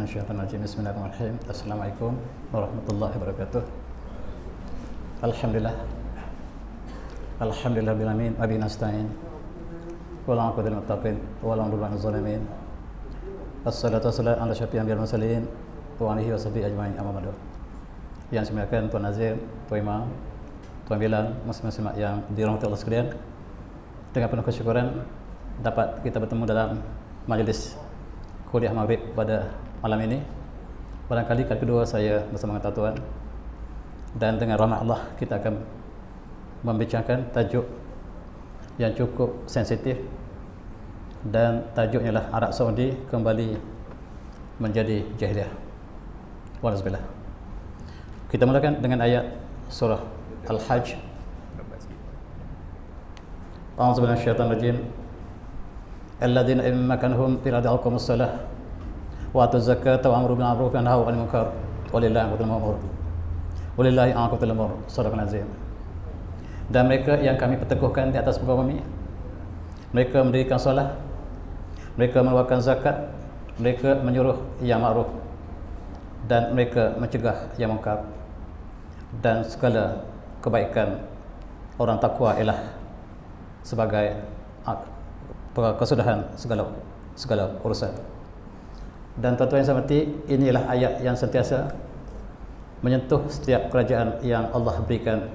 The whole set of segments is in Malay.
minasyaitonir rajim. Bismillahirrahmanirrahim. Assalamualaikum warahmatullahi wabarakatuh. Alhamdulillah. Alhamdulillah bil alamin wa bi nasta'in. Wala aqwatul muttaqin wala udwana zalimin. Wassalatu wassalamu ala asyrafil anbiya'i wal mursalin wa alihi washabihi ajmain amma ba'du. Yang saya muliakan Tuan Nazir, Tuan Imam, Tuan Bilal, muslim-muslimat yang dirahmati Allah sekalian. Dengan penuh kesyukuran dapat kita bertemu dalam majlis kuliah maghrib pada malam ini. Barangkali kali kedua saya bersama dengan tuan, dan dengan rahmat Allah kita akan membincangkan tajuk yang cukup sensitif, dan tajuknya adalah Arab Saudi kembali menjadi jahiliah. Walhamdulillah. Kita mulakan dengan ayat surah Al-Hajj. A'udzubillahi minasyaitonir rajim. Alladzina in makanhum fil ardi aqamus shalah wa atuz zakata wa amru bil ma'ruf wa nahaw 'anil munkar walillahi aqwatul umur. Sadaqal azim. Dan mereka yang kami perteguhkan di atas muka bumi, mereka mendirikan solat, mereka mengeluarkan zakat, mereka menyuruh yang ma'ruf, dan mereka mencegah yang munkar, dan segala kebaikan orang takwa ialah sebagai kesudahan segala urusan. Dan tuan-tuan yang saya hormati, inilah ayat yang sentiasa menyentuh setiap kerajaan yang Allah berikan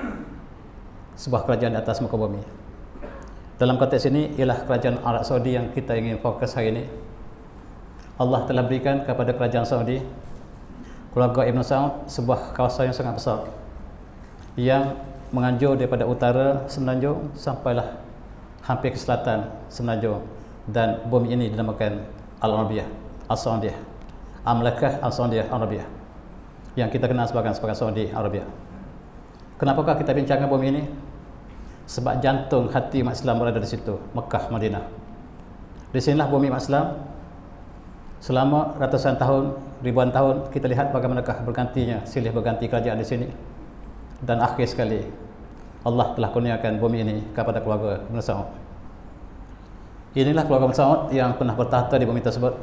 sebuah kerajaan di atas muka bumi. Dalam konteks ini ialah kerajaan Arab Saudi yang kita ingin fokus hari ini. Allah telah berikan kepada kerajaan Saudi, keluarga Ibn Saud, sebuah kawasan yang sangat besar yang menganjur daripada utara Semenanjung sampailah hampir ke selatan Semenanjung, dan bumi ini dinamakan Al-Arabiyah, Al-Saudiyah, Mamlakah Al-Saudiyah Arabiyah, yang kita kenal sebagai Saudi Arabia. Kenapakah kita bincangkan bumi ini? Sebab jantung hati umat Islam berada di situ, Mekah, Madinah. Di sinilah bumi umat Islam selama ratusan tahun, ribuan tahun. Kita lihat bagaimanakah bergantinya, silih berganti kerajaan di sini, dan akhir sekali Allah telah kurniakan bumi ini kepada keluarga Ibn Saud. Inilah keluarga Ibn Saud yang pernah bertahta di bumi tersebut.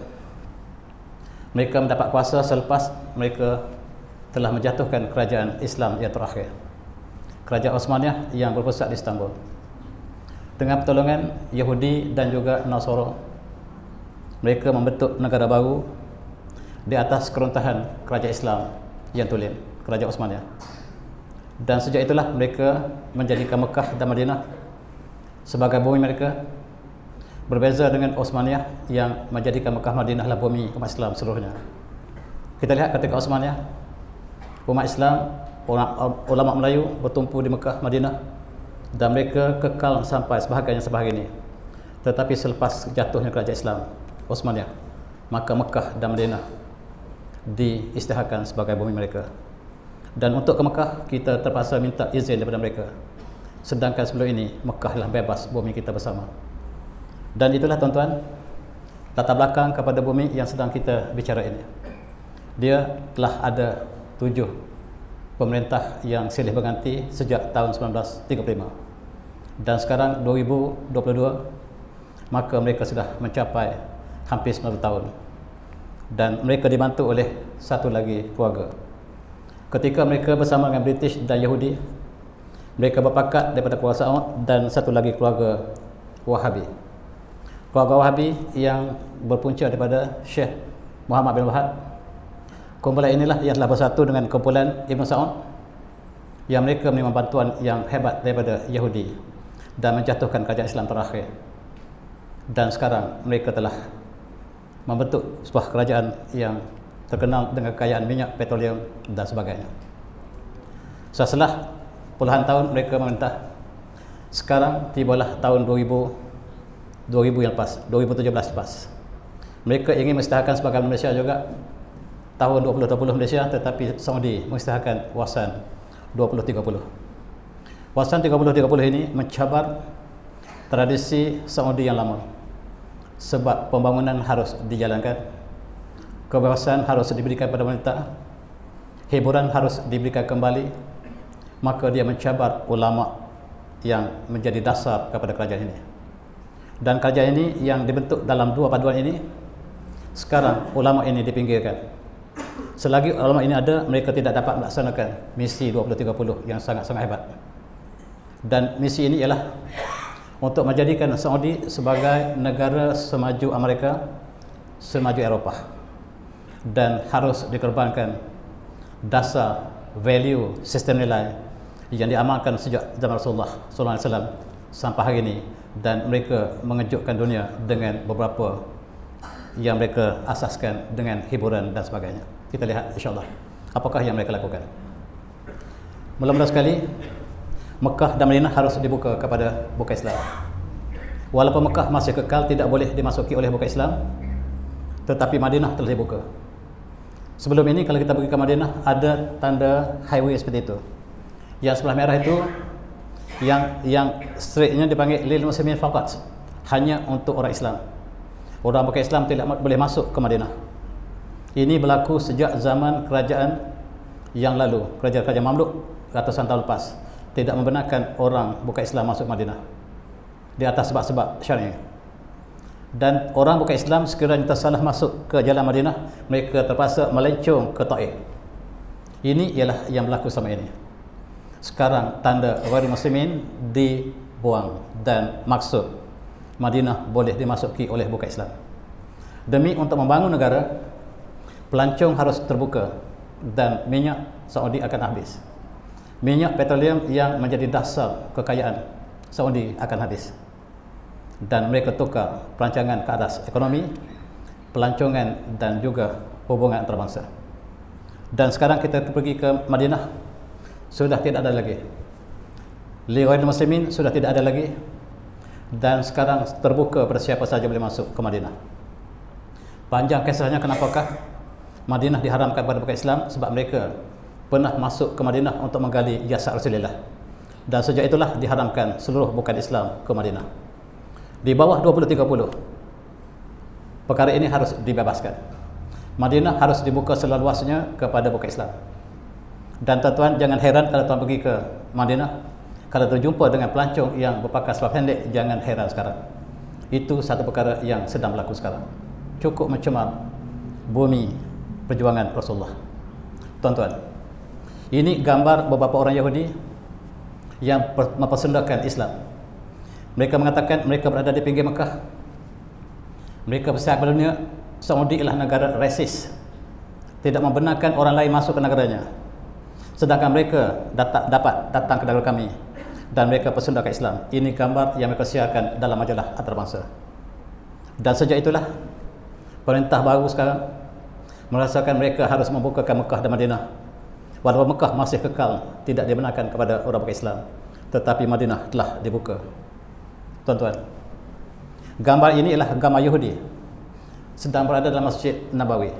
Mereka mendapat kuasa selepas mereka telah menjatuhkan kerajaan Islam yang terakhir, kerajaan Osmaniyah yang berpusat di Istanbul. Dengan pertolongan Yahudi dan juga Nasara, mereka membentuk negara baru di atas keruntuhan kerajaan Islam yang tulen, kerajaan Osmaniyah. Dan sejak itulah mereka menjadikan Mekah dan Madinah sebagai bumi mereka. Berbeza dengan Osmaniyah yang menjadikan Mekah Madinah adalah bumi umat Islam seluruhnya. Kita lihat ketika Osmaniyah, umat Islam, ulama Melayu bertumpu di Mekah Madinah, dan mereka kekal sampai sebahagian ini. Tetapi selepas jatuhnya kerajaan Islam Osmaniyah, maka Mekah dan Madinah diisytiharkan sebagai bumi mereka. Dan untuk ke Mekah kita terpaksa minta izin daripada mereka, sedangkan sebelum ini Mekah adalah bebas, bumi kita bersama. Dan itulah tuan-tuan latar belakang kepada bumi yang sedang kita bicara ini. Dia telah ada 7 pemerintah yang silih berganti sejak tahun 1935, dan sekarang 2022, maka mereka sudah mencapai hampir 90 tahun, dan mereka dibantu oleh satu lagi keluarga. Ketika mereka bersama dengan British dan Yahudi, mereka berpakat daripada keluarga Saud dan satu lagi keluarga Wahabi. Keluarga Wahabi yang berpunca daripada Syekh Muhammad bin Wahab. Kumpulan inilah yang telah bersatu dengan kumpulan Ibn Saud, yang mereka menerima bantuan yang hebat daripada Yahudi dan menjatuhkan kerajaan Islam terakhir. Dan sekarang mereka telah membentuk sebuah kerajaan yang terkenal dengan kekayaan minyak, petroleum dan sebagainya. Setelah puluhan tahun mereka memerintah, sekarang tibalah tahun 2000 yang lepas, 2017 lepas. Mereka ingin mengisytiharkan sebagai Malaysia juga tahun 2020 Malaysia, tetapi Saudi mengisytiharkan wawasan 2030. Wawasan 30-30 ini mencabar tradisi Saudi yang lama, sebab pembangunan harus dijalankan, kebebasan harus diberikan pada wanita, hiburan harus diberikan kembali, maka dia mencabar ulama yang menjadi dasar kepada kerajaan ini. Dan kerajaan ini yang dibentuk dalam 2 paduan ini Sekarang ulama ini dipinggirkan. Selagi ulama ini ada, mereka tidak dapat melaksanakan misi 2030 yang sangat-sangat hebat. Dan misi ini ialah untuk menjadikan Saudi sebagai negara semaju Amerika, semaju Eropah. Dan harus dikorbankan dasar value sistem nilai yang diamalkan sejak zaman Rasulullah SAW sampai hari ini, dan mereka mengejutkan dunia dengan beberapa yang mereka asaskan dengan hiburan dan sebagainya. Kita lihat insyaAllah apakah yang mereka lakukan. Mula-mula sekali, Mekah dan Madinah harus dibuka kepada bukan Islam. Walaupun Mekah masih kekal tidak boleh dimasuki oleh bukan Islam, tetapi Madinah telah dibuka. Sebelum ini kalau kita pergi ke Madinah, ada tanda highway seperti itu. Yang sebelah merah itu yang straightnya dipanggil lil muslimin faqat, hanya untuk orang Islam. Orang bukan Islam tidak boleh masuk ke Madinah. Ini berlaku sejak zaman kerajaan yang lalu, kerajaan Mamluk ratusan tahun lepas, tidak membenarkan orang bukan Islam masuk Madinah di atas sebab-sebab syar'i. Dan orang bukan Islam sekiranya tersalah masuk ke jalan Madinah, mereka terpaksa melencong ke Taif. Ini ialah yang berlaku sama ini. Sekarang tanda ghairul muslimin dibuang dan maksud Madinah boleh dimasuki oleh bukan Islam. Demi untuk membangun negara, pelancong harus terbuka dan minyak Saudi akan habis. Minyak petroleum yang menjadi dasar kekayaan Saudi akan habis. Dan mereka tukar perancangan ke atas ekonomi, pelancongan dan juga hubungan antarabangsa. Dan sekarang kita pergi ke Madinah, sudah tidak ada lagi. Li ghairil muslimin sudah tidak ada lagi. Dan sekarang terbuka pada siapa saja boleh masuk ke Madinah. Panjang kisahnya kenapakah Madinah diharamkan pada bukan Islam, sebab mereka pernah masuk ke Madinah untuk menggali jasad Rasulullah. Dan sejak itulah diharamkan seluruh bukan Islam ke Madinah. Di bawah 20-30 perkara ini harus dibebaskan. Madinah harus dibuka seluas-luasnya kepada bukan Islam. Dan tuan-tuan jangan heran kalau tuan pergi ke Madinah, kalau terjumpa dengan pelancong yang berpakaian selap pendek, jangan heran sekarang. Itu satu perkara yang sedang berlaku sekarang. Cukup mencemar bumi perjuangan Rasulullah. Tuan-tuan, ini gambar beberapa orang Yahudi yang mempersendakan Islam. Mereka mengatakan mereka berada di pinggir Mekah. Mereka bersiar kepada dunia, Saudi ialah negara rasis, tidak membenarkan orang lain masuk ke negaranya. Sedangkan mereka dapat datang ke negara kami dan mereka persendahkan Islam. Ini gambar yang mereka siarkan dalam majalah antarabangsa. Dan sejak itulah perintah baru sekarang merasakan mereka harus membukakan Mekah dan Madinah. Walaupun Mekah masih kekal tidak dibenarkan kepada orang bukan Islam, tetapi Madinah telah dibuka. Tuan-tuan, gambar ini ialah gambar Yahudi sedang berada dalam Masjid Nabawi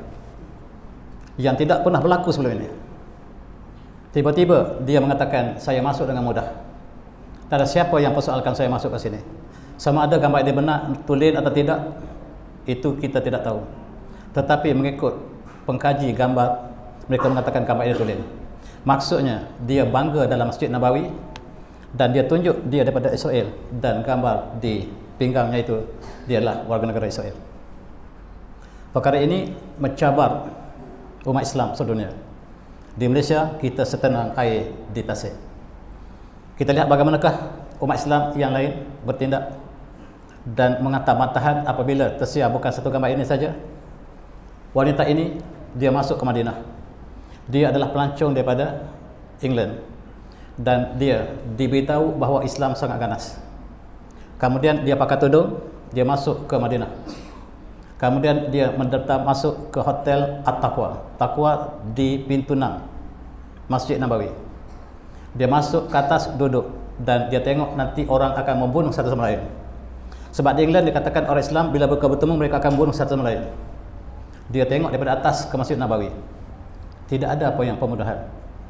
yang tidak pernah berlaku sebelum ini. Tiba-tiba dia mengatakan saya masuk dengan mudah. Tak ada siapa yang persoalkan saya masuk ke sini. Sama ada gambar ini benar tulen atau tidak, itu kita tidak tahu. Tetapi mengikut pengkaji gambar, mereka mengatakan gambar ini tulen. Maksudnya dia bangga dalam Masjid Nabawi dan dia tunjuk dia daripada Israel, dan gambar di pinggangnya itu dia adalah warga negara Israel. Perkara ini mencabar umat Islam sedunia. Di Malaysia kita setenang air di tasik. Kita lihat bagaimanakah umat Islam yang lain bertindak dan mengantah-mantahan apabila tersiar bukan satu gambar ini saja. Wanita ini dia masuk ke Madinah. Dia adalah pelancong daripada England dan dia diberitahu bahawa Islam sangat ganas. Kemudian dia pakai tudung, dia masuk ke Madinah. Kemudian dia mendaftar masuk ke Hotel At-Taqwa. Taqwa di pintu 6 Masjid Nabawi. Dia masuk ke atas, duduk, dan dia tengok nanti orang akan membunuh satu sama lain. Sebab di England dikatakan orang Islam bila bertemu mereka akan bunuh satu sama lain. Dia tengok daripada atas ke Masjid Nabawi, tidak ada apa yang pembunuhan,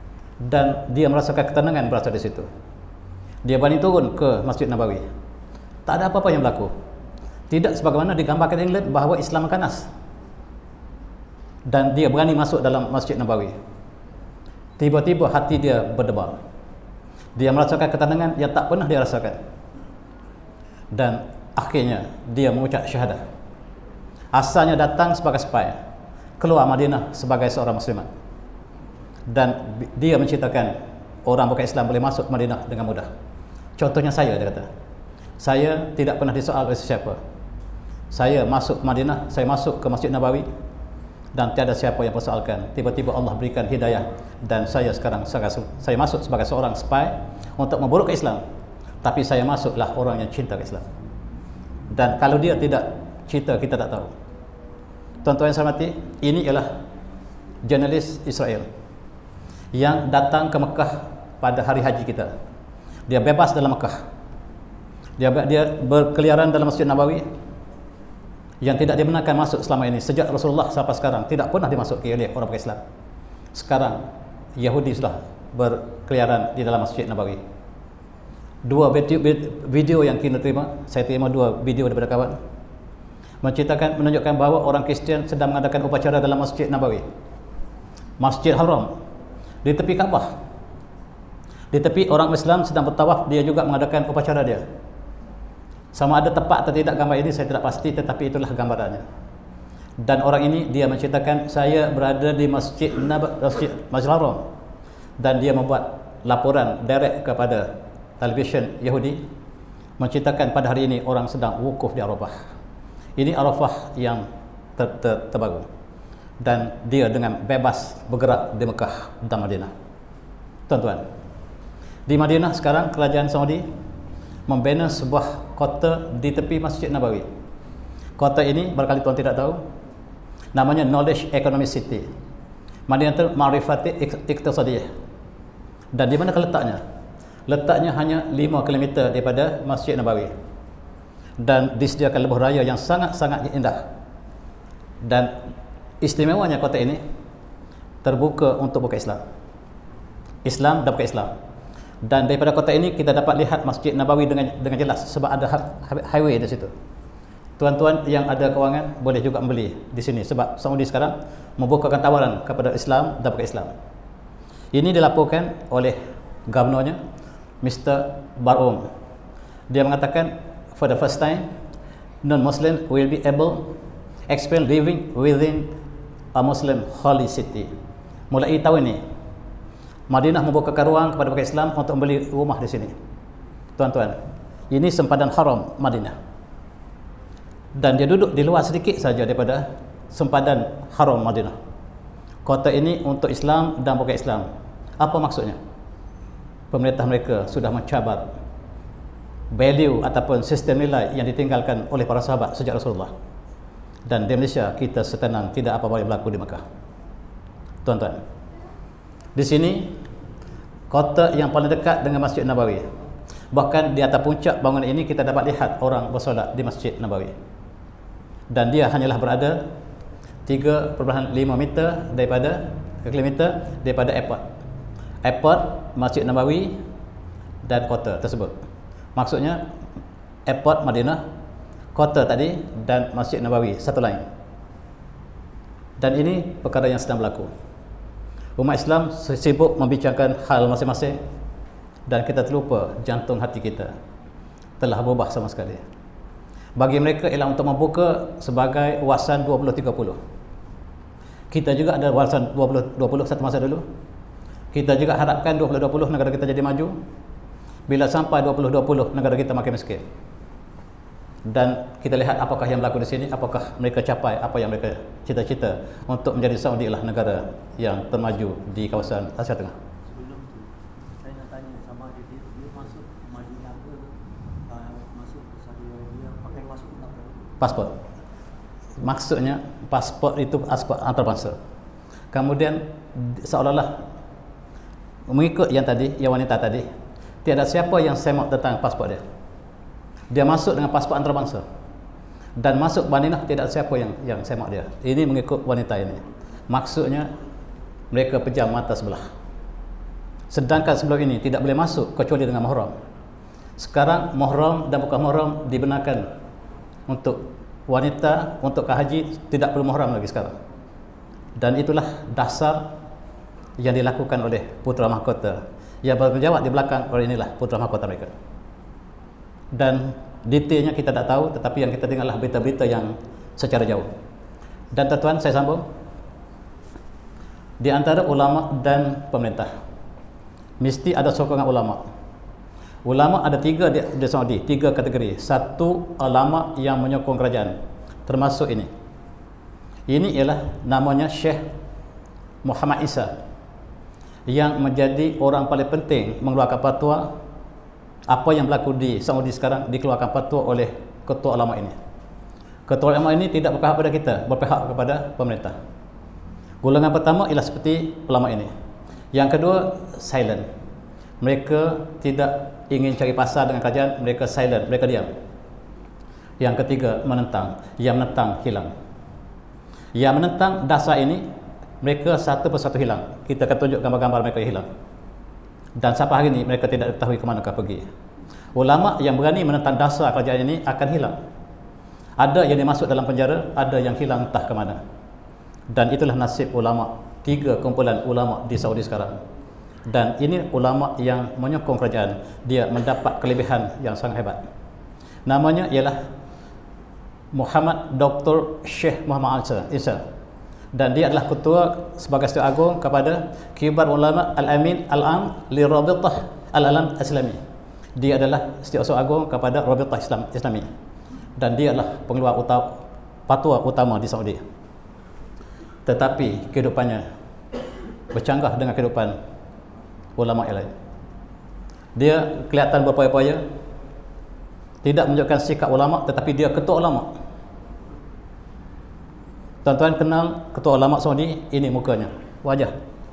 dan dia merasakan ketenangan berasal dari situ. Dia berani turun ke Masjid Nabawi, tak ada apa-apa yang berlaku. Tidak sebagaimana digambarkan England bahawa Islam ganas. Dan dia berani masuk dalam Masjid Nabawi. Tiba-tiba hati dia berdebar. Dia merasakan ketenangan yang tak pernah dia rasakan. Dan akhirnya dia mengucap syahadah. Asalnya datang sebagai spy, keluar Madinah sebagai seorang muslimat. Dan dia menceritakan orang bukan Islam boleh masuk ke Madinah dengan mudah. Contohnya saya, dia kata, saya tidak pernah disoal oleh sesiapa. Saya masuk ke Madinah, saya masuk ke Masjid Nabawi dan tiada siapa yang persoalkan. Tiba-tiba Allah berikan hidayah dan saya sekarang saya masuk sebagai seorang spy untuk memburuk ke Islam. Tapi saya masuklah orang yang cinta ke Islam. Dan kalau dia tidak cinta, kita tak tahu. Tuan-tuan yang saya hormati, ini ialah jurnalis Israel yang datang ke Mekah pada hari haji kita. Dia bebas dalam Mekah. Dia berkeliaran dalam Masjid Nabawi yang tidak dibenarkan masuk selama ini. Sejak Rasulullah sampai sekarang tidak pernah dimasuki oleh orang bukan Islam. Sekarang Yahudi sudah berkeliaran di dalam Masjid Nabawi. Dua video yang kita terima, saya terima dua video daripada kawan, menunjukkan bahawa orang Kristian sedang mengadakan upacara dalam Masjid Nabawi, Masjid Haram, di tepi Kaabah. Di tepi orang Islam sedang bertawaf, dia juga mengadakan upacara dia. Sama ada tepat atau tidak gambar ini saya tidak pasti, tetapi itulah gambarannya. Dan orang ini dia menceritakan, saya berada di Masjid Haram, dan dia membuat laporan direct kepada televisyen Yahudi, menceritakan pada hari ini orang sedang wukuf di Arafah. Ini Arafah yang terbaru, dan dia dengan bebas bergerak di Mekah dan Madinah. Tuan-tuan, di Madinah sekarang kerajaan Saudi membina sebuah kota di tepi Masjid Nabawi. Kota ini barangkali tuan tidak tahu, namanya Knowledge Economic City, Madinatul Ma'rifati Iqtisadiyah. Dan di mana letaknya? Letaknya hanya 5 km daripada Masjid Nabawi, dan disediakan lebuh raya yang sangat-sangat indah. Dan istimewanya kota ini terbuka untuk bukan Islam dan bukan Islam. Dan daripada kota ini kita dapat lihat Masjid Nabawi dengan jelas sebab ada highway di situ. Tuan-tuan yang ada kewangan boleh juga membeli di sini sebab Saudi sekarang membukakan tawaran kepada Islam dan bukan Islam. Ini dilaporkan oleh gubernurnya, Mr. Bar'um. Dia mengatakan, for the first time, non-Muslim will be able experience living within a Muslim holy city. Mulai tahun ini, Madinah membukakan ruang kepada bukan Islam untuk membeli rumah di sini. Tuan-tuan, ini sempadan haram Madinah. Dan dia duduk di luar sedikit saja daripada sempadan haram Madinah. Kota ini untuk Islam dan bukan Islam. Apa maksudnya? Pemerintah mereka sudah mencabar value ataupun sistem nilai yang ditinggalkan oleh para sahabat sejak Rasulullah. Dan di Malaysia kita setenang tidak apa-apa yang berlaku di Mekah. Tuan-tuan, di sini kota yang paling dekat dengan Masjid Nabawi. Bahkan di atas puncak bangunan ini kita dapat lihat orang bersolat di Masjid Nabawi. Dan dia hanyalah berada 3.5 meter daripada airport, Masjid Nabawi dan kota tersebut. Maksudnya airport Madinah, kota tadi, dan Masjid Nabawi satu lain. Dan ini perkara yang sedang berlaku. Umat Islam sibuk membicarakan hal masing-masing, dan kita terlupa jantung hati kita telah berubah sama sekali. Bagi mereka ialah untuk membuka sebagai wawasan 2030. Kita juga ada wawasan 2020 satu masa dulu. Kita juga harapkan 2020 negara kita jadi maju. Bila sampai 2020 negara kita makin miskin. Dan kita lihat apakah yang berlaku di sini, apakah mereka capai apa yang mereka cita-cita untuk menjadi Saudi lah negara yang termaju di kawasan Asia Tengah. Sebelum tu, saya nak tanya sama dia masuk Madinah ke masuk ke Saudi Arabia pakai pasport apa? Pasport. Maksudnya pasport itu pasport antarabangsa. Kemudian seolah-olah mengikut yang wanita tadi, tiada siapa yang semak tentang pasport dia. Dia masuk dengan pasport antarabangsa. Dan masuk Madinah tidak siapa yang semak dia. Ini mengikut wanita ini. Maksudnya mereka pejam mata sebelah. Sedangkan sebelum ini tidak boleh masuk kecuali dengan mahram. Sekarang mahram dan bukan mahram dibenarkan untuk wanita, untuk haji tidak perlu mahram lagi sekarang. Dan itulah dasar yang dilakukan oleh putra mahkota. Yang bertanggungjawab di belakang oleh inilah putra mahkota mereka. Dan detailnya kita tak tahu, tetapi yang kita dengarlah berita-berita yang secara jauh. Dan tuan-tuan, saya sambung. Di antara ulama dan pemerintah mesti ada sokongan ulama. Ulama ada tiga di Saudi, tiga kategori. Satu, ulama yang menyokong kerajaan, termasuk ini. Ini ialah namanya Syekh Muhammad Isa, yang menjadi orang paling penting mengeluarkan fatwa. Apa yang berlaku di Saudi sekarang dikeluarkan fatwa oleh ketua ulama ini. Ketua ulama ini tidak berpihak kepada kita, berpihak kepada pemerintah. Golongan pertama ialah seperti ulama ini. Yang kedua, silent. Mereka tidak ingin cari pasal dengan kerajaan, mereka silent, mereka diam. Yang ketiga, menentang. Yang menentang hilang. Yang menentang dasar ini, mereka satu persatu hilang. Kita akan tunjuk gambar-gambar mereka yang hilang. Dan sampai hari ini mereka tidak ketahui ke manakah pergi. Ulama yang berani menentang dasar kerajaan ini akan hilang. Ada yang dimasuk dalam penjara, ada yang hilang entah ke mana. Dan itulah nasib ulama, tiga kumpulan ulama di Saudi sekarang. Dan ini ulama yang menyokong kerajaan, dia mendapat kelebihan yang sangat hebat. Namanya ialah Muhammad Dr. Syekh Muhammad Isa. Dan dia adalah ketua sebagai Setiausaha Agung kepada Kibar Ulama Al-Amin Al-Am li Rabitah Al-Alam Islami. Dia adalah Setiausaha Agung kepada Rabitah Islami. Dan dia adalah pengeluar fatwa utama di Saudi. Tetapi kehidupannya bercanggah dengan kehidupan ulama yang lain. Dia kelihatan berpaya-paya, tidak menunjukkan sikap ulama, tetapi dia ketua ulama. Tuan-tuan kenal ketua ulama Saudi, ini mukanya, wajah.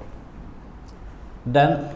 Dan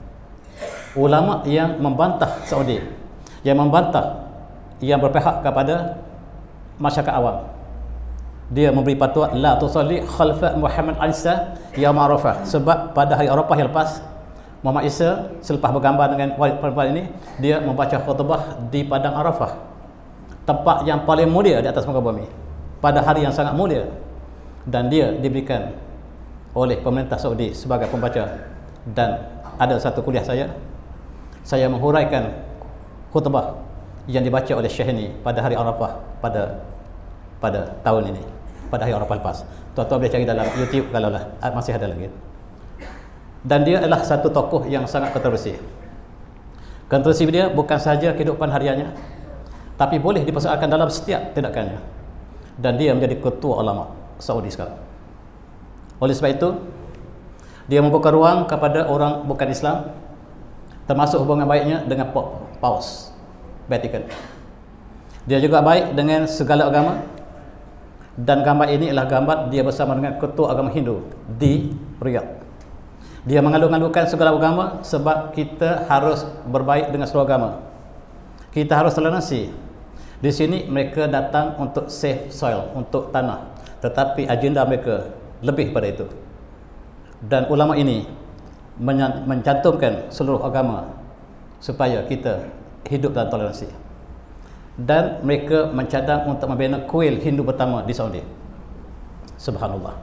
ulama yang membantah Saudi, yang membantah, yang berpihak kepada masyarakat awam. Dia memberi fatwa la tusalli khalfa Muhammad Isa yaum Arafah, sebab pada hari Arafah yang lepas Muhammad Isa selepas bergambar dengan perempuan ini, dia membaca khutbah di padang Arafah, tempat yang paling mulia di atas muka bumi, pada hari yang sangat mulia. Dan dia diberikan oleh pemerintah Saudi sebagai pembaca. Dan ada satu kuliah saya menghuraikan khutbah yang dibaca oleh Syekh ini pada hari Arafah pada tahun ini, pada hari Arafah lepas. Tuan-tuan boleh cari dalam YouTube kalau lah masih ada lagi. Dan dia adalah satu tokoh yang sangat kontroversi. Kontroversi dia bukan sahaja kehidupan hariannya, tapi boleh dipersoalkan dalam setiap tindakannya. Dan dia menjadi ketua ulama Saudi sekarang. Oleh sebab itu, dia membuka ruang kepada orang bukan Islam, termasuk hubungan baiknya dengan Paus Vatican. Dia juga baik dengan segala agama. Dan gambar ini adalah gambar dia bersama dengan ketua agama Hindu di Riyadh. Dia mengalu-alukan segala agama sebab kita harus berbaik dengan seluruh agama. Kita harus toleransi. Di sini mereka datang untuk save soil, untuk tanah. Tetapi agenda mereka lebih pada itu. Dan ulama ini mencantumkan seluruh agama supaya kita hidup dalam toleransi. Dan mereka mencadang untuk membina kuil Hindu pertama di Saudi. Subhanallah.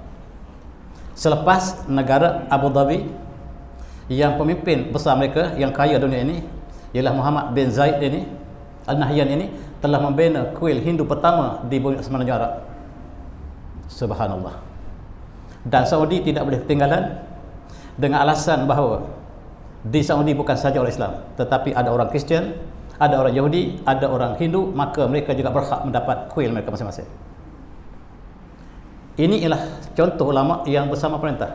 Selepas negara Abu Dhabi, yang pemimpin besar mereka yang kaya dunia ini ialah Muhammad bin Zaid ini, Al-Nahyan ini, telah membina kuil Hindu pertama di bumi Semenanjung Arab. Subhanallah. Dan Saudi tidak boleh ketinggalan dengan alasan bahawa di Saudi bukan sahaja orang Islam, tetapi ada orang Kristian, ada orang Yahudi, ada orang Hindu, maka mereka juga berhak mendapat kuil mereka masing-masing. Ini ialah contoh ulama yang bersama pemerintah.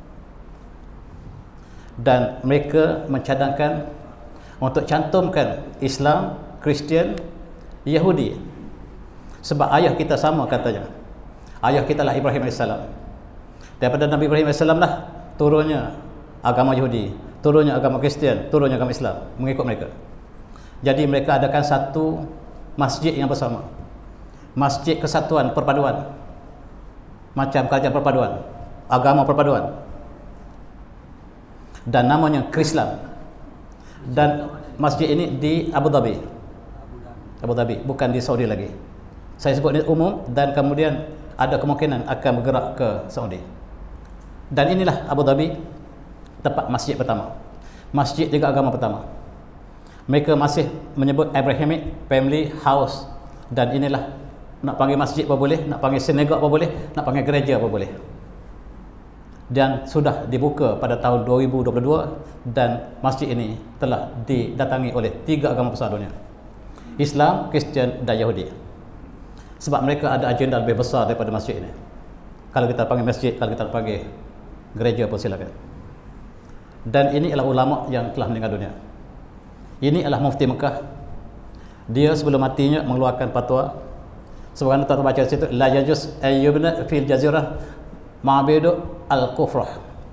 Dan mereka mencadangkan untuk cantumkan Islam, Kristian, Yahudi. Sebab ayah kita sama katanya. Ayah kita lah Ibrahim AS. Daripada Nabi Ibrahim AS lah turunnya agama Yahudi, turunnya agama Kristian, turunnya agama Islam, mengikut mereka. Jadi mereka adakan satu masjid yang bersama, Masjid Kesatuan Perpaduan, macam kerajaan perpaduan, agama perpaduan, dan namanya Krislam. Dan masjid ini di Abu Dhabi, bukan di Saudi lagi. Saya sebut ini umum, dan kemudian ada kemungkinan akan bergerak ke Saudi. Dan inilah Abu Dhabi, tempat masjid pertama, masjid tiga agama pertama. Mereka masih menyebut Abrahamic Family House, dan inilah nak panggil masjid apa boleh, nak panggil sinagog apa boleh, nak panggil gereja apa boleh. Dan sudah dibuka pada tahun 2022 dan masjid ini telah didatangi oleh 3 agama besar dunia, Islam, Kristian dan Yahudi. Sebab mereka ada agenda lebih besar daripada masjid ini. Kalau kita panggil masjid, kalau kita panggil gereja pun silakan. Dan ini adalah ulama yang telah meninggal dunia. Ini adalah mufti Mekah. Dia sebelum matinya mengeluarkan fatwa. Sebagaimana tuan baca di situ, la yajuz ayyubna fil jazirah ma'budu al-kufrah.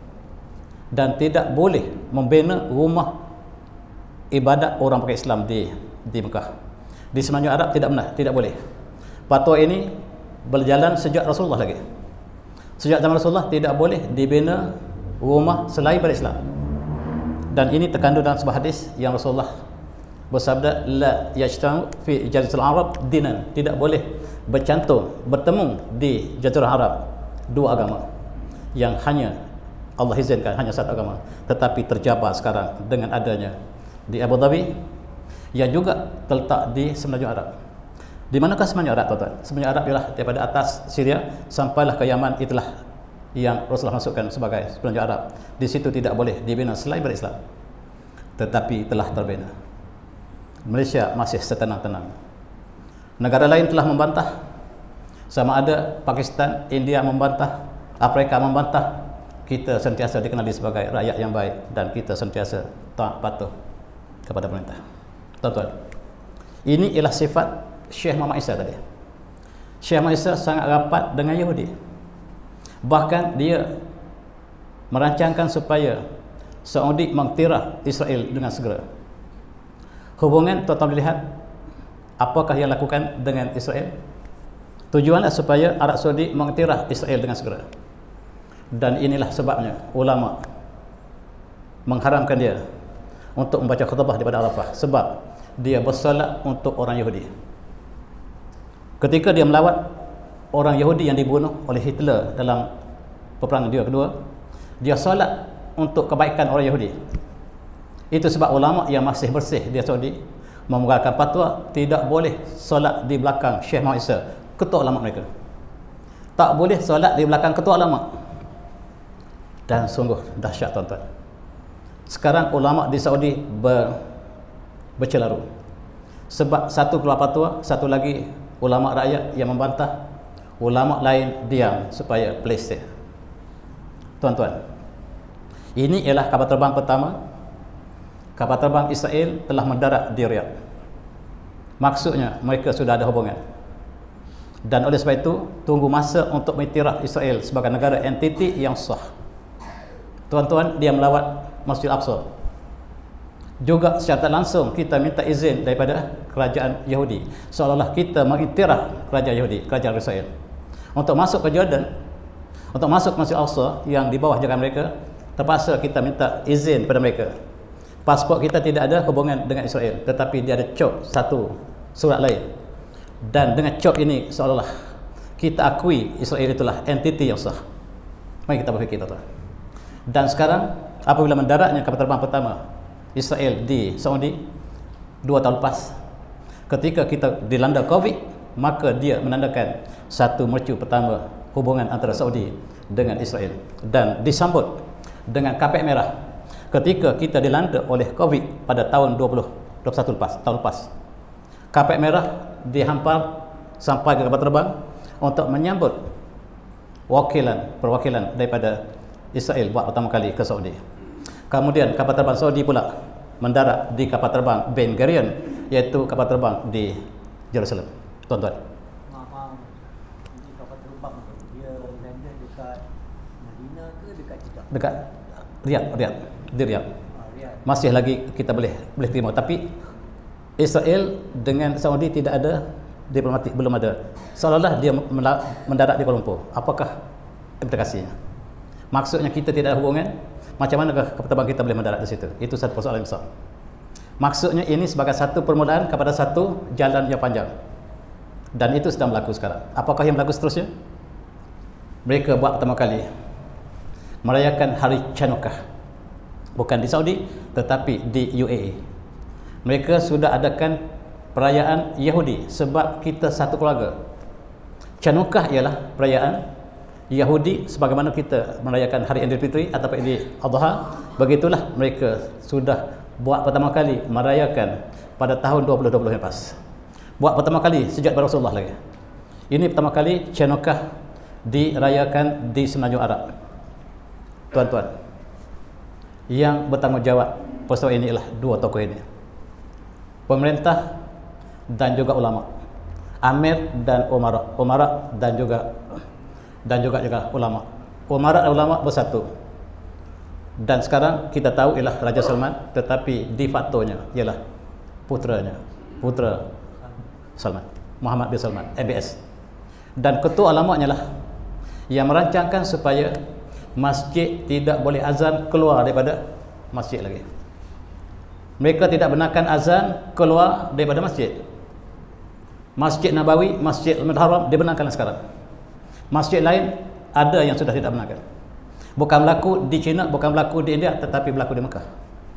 Dan tidak boleh membina rumah ibadat orang pakai Islam di Mekah. Di Semenanjung Arab tidak boleh. Fatwa ini berjalan sejak Rasulullah lagi. Sejak zaman Rasulullah tidak boleh dibina rumah selain pada Islam. Dan ini terkandung dalam sebuah hadis yang Rasulullah bersabda, la yajtami fi jaziratil Arab dinan, tidak boleh bertemu di Jazirah Arab 2 agama yang hanya Allah izinkan hanya 1 agama, tetapi terjabar sekarang dengan adanya di Abu Dhabi yang juga terletak di Semenanjung Arab. Di manakah Semenanjung Arab, tuan-tuan? Semenanjung Arab ialah daripada atas Syria sampailah ke Yaman, itulah yang Rasulullah masukkan sebagai Semenanjung Arab. Di situ tidak boleh dibina selain berislam, tetapi telah terbina. Malaysia masih setenang-tenang. Negara lain telah membantah, sama ada Pakistan, India membantah, Afrika membantah. Kita sentiasa dikenali sebagai rakyat yang baik dan kita sentiasa taat patuh kepada pemerintah. Tuan-tuan, ini ialah sifat Syekh Muhammad Isa tadi. Syekh Muhammad Isa sangat rapat dengan Yahudi. Bahkan dia merancangkan supaya Saudi mengiktiraf Israel dengan segera. Hubungan tuan-tuan lihat apakah yang lakukan dengan Israel? Tujuannya supaya Arab Saudi mengiktiraf Israel dengan segera. Dan inilah sebabnya ulama mengharamkan dia untuk membaca khutbah di pada Arafah, sebab dia bersolat untuk orang Yahudi. Ketika dia melawat orang Yahudi yang dibunuh oleh Hitler dalam peperangan dunia kedua, dia solat untuk kebaikan orang Yahudi. Itu sebab ulama yang masih bersih di Saudi mengeluarkan fatwa tidak boleh solat di belakang Syekh Muhammad Isa, ketua ulama mereka. Tak boleh solat di belakang ketua ulama. Dan sungguh dahsyat, tuan-tuan. Sekarang ulama di Saudi bercelaru. Sebab satu keluar fatwa, satu lagi ulama rakyat yang membantah, ulama lain diam supaya plesir. Tuan-tuan, ini ialah kapal terbang pertama. Kapal terbang Israel telah mendarat di Riyadh. Maksudnya mereka sudah ada hubungan. Dan oleh sebab itu, tunggu masa untuk mengiktiraf Israel sebagai negara entiti yang sah. Tuan-tuan, dia melawat Masjid Al-Aqsa. Juga secara langsung kita minta izin daripada kerajaan Yahudi, seolah-olah kita mengiktiraf kerajaan Yahudi, kerajaan Israel, untuk masuk ke Jordan, untuk masuk Masjid Al-Aqsa yang di bawah jagaan mereka. Terpaksa kita minta izin pada mereka. Pasport kita tidak ada hubungan dengan Israel, tetapi dia ada cop satu surat lain. Dan dengan cop ini seolah-olah kita akui Israel itulah entiti yang sah. Mari kita berfikir, tuan-tuan. Dan sekarang apabila mendaratnya kapal terbang pertama Israel di Saudi 2 tahun lepas, ketika kita dilanda Covid, maka dia menandakan satu mercu pertama hubungan antara Saudi dengan Israel. Dan disambut dengan kapet merah ketika kita dilanda oleh Covid pada tahun 2021 tahun lepas. Kapet merah dihampar sampai ke kapal terbang untuk menyambut perwakilan daripada Israel buat pertama kali ke Saudi. Kemudian kapal terbang Saudi pula mendarat di kapal terbang Ben Gurion, iaitu kapal terbang di Jerusalem. Tuan-tuan, Maaf, ini kapal terbang dia landed dekat Madinah ke dekat Jeddah? dekat Riyadh, di Riyadh. Riyadh. Masih lagi kita boleh terima, tapi Israel dengan Saudi tidak ada diplomatik, belum ada. Seolah-olah dia mendarat di Kuala Lumpur. Apakah implikasinya? Maksudnya kita tidak ada hubungan. Macam manakah kapal terbang kita boleh mendarat di situ? Itu satu persoalan besar. Maksudnya ini sebagai satu permulaan kepada satu jalan yang panjang. Dan itu sedang berlaku sekarang. Apakah yang berlaku seterusnya? Mereka buat pertama kali merayakan hari Chanukah, bukan di Saudi tetapi di UAE. Mereka sudah adakan perayaan Yahudi sebab kita satu keluarga. Chanukah ialah perayaan Yahudi sebagaimana kita merayakan hari Aidilfitri ataupun Idul Adha, begitulah mereka sudah buat pertama kali merayakan pada tahun 2020 yang lepas. Buat pertama kali sejak Rasulullah lagi. Ini pertama kali Chanukah dirayakan di Semenanjung Arab. Tuan-tuan, yang bertanggungjawab peristiwa ini ialah dua tokoh ini, pemerintah dan juga ulama. Amir dan Umara dan juga ulama. Umara dan ulama bersatu. Dan sekarang kita tahu ialah Raja Salman, tetapi de factonya ialah putra Salman, Muhammad bin Salman, MBS. Dan ketua ulamanya lah yang merancangkan supaya masjid tidak boleh azan keluar daripada masjid lagi. Mereka tidak benarkan azan keluar daripada masjid. Masjid Nabawi, Masjid Al-Haram dibenarkan sekarang. Masjid lain ada yang sudah tidak benarkan. Bukan berlaku di China, bukan berlaku di India, tetapi berlaku di Mekah,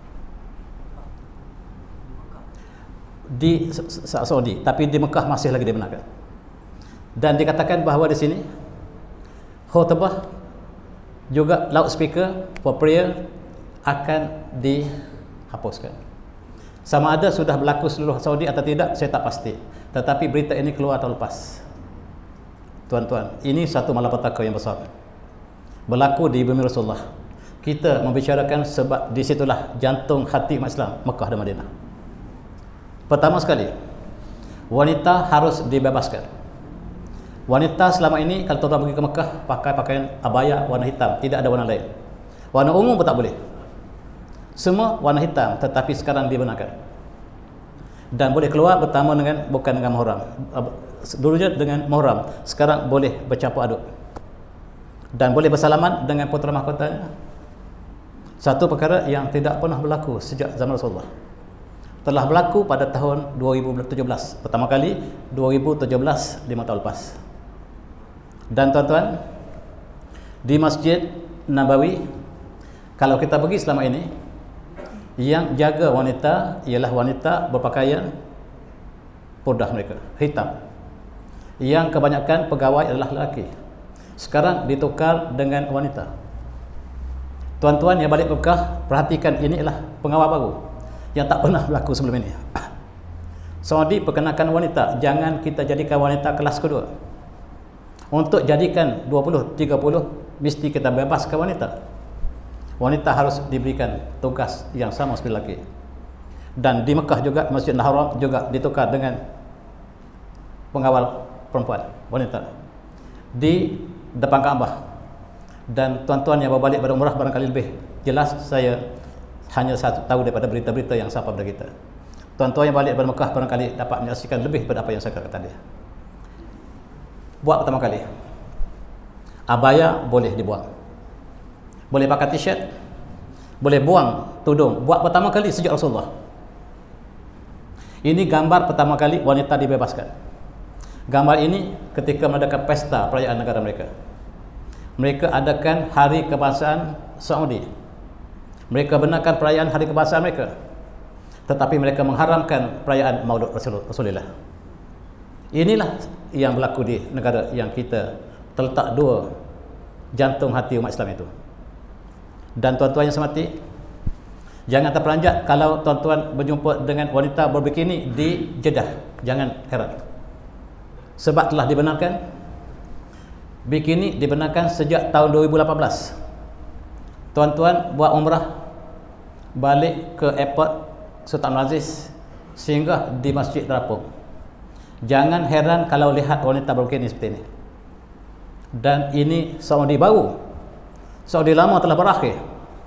di Saudi, tapi di Mekah masih lagi dibenarkan. Dan dikatakan bahawa di sini khutbah juga loudspeaker for prayer akan dihapuskan. Sama ada sudah berlaku seluruh Saudi atau tidak, saya tak pasti. Tetapi berita ini keluar tahun lepas. Tuan-tuan, ini satu malapetaka yang besar berlaku di bumi Rasulullah. Kita membicarakan sebab di situlah jantung hati umat Islam, Mekah dan Madinah. Pertama sekali, wanita harus dibebaskan. Wanita selama ini kalau tuan-tuan pergi ke Mekah pakai pakaian abaya warna hitam, tidak ada warna lain. Warna ungu pun tak boleh. Semua warna hitam, tetapi sekarang dibenarkan. Dan boleh keluar pertama dengan bukan dengan mahram. Dulunya dengan mahram, sekarang boleh bercampur aduk. Dan boleh bersalaman dengan putera mahkotanya. Satu perkara yang tidak pernah berlaku sejak zaman Rasulullah. Telah berlaku pada tahun 2017. Pertama kali 2017, 5 tahun lepas. Dan tuan-tuan, di Masjid Nabawi, kalau kita pergi selama ini, yang jaga wanita ialah wanita berpakaian purdah mereka, hitam. Yang kebanyakan pegawai adalah lelaki. Sekarang ditukar dengan wanita. Tuan-tuan yang balik Mekah, perhatikan, ini adalah pengawal baru yang tak pernah berlaku sebelum ini. Saudi perkenalkan wanita, jangan kita jadikan wanita kelas kedua. Untuk jadikan 20, 30, mesti kita bebaskan wanita. Wanita harus diberikan tugas yang sama seperti lelaki. Dan di Mekah juga, Masjid Al-Haram juga ditukar dengan pengawal perempuan, wanita, di depan Kaabah. Dan tuan-tuan yang berbalik pada umrah barangkali lebih jelas, saya hanya tahu daripada berita-berita yang sampai pada kita. Tuan-tuan yang balik pada Mekah barangkali dapat menyaksikan lebih pada apa yang saya katakan tadi. Buat pertama kali, abaya boleh dibuang, boleh pakai t-shirt, boleh buang tudung. Buat pertama kali sejak Rasulullah. Ini gambar pertama kali wanita dibebaskan. Gambar ini ketika mengadakan pesta perayaan negara mereka. Mereka adakan hari kebangsaan Saudi. Mereka benarkan perayaan hari kebangsaan mereka, tetapi mereka mengharamkan perayaan Maulud Rasulullah. Inilah yang berlaku di negara yang kita terletak dua jantung hati umat Islam itu. Dan tuan-tuan yang saya hormati, jangan terperanjat kalau tuan-tuan berjumpa dengan wanita berbikini di Jeddah. Jangan heran, sebab telah dibenarkan. Bikini dibenarkan sejak tahun 2018. Tuan-tuan buat umrah, balik ke airport Sultan Aziz, singgah di Masjid Terapung. Jangan heran kalau lihat wanita berbikini seperti ini. Dan ini Saudi baru. Saudi lama telah berakhir.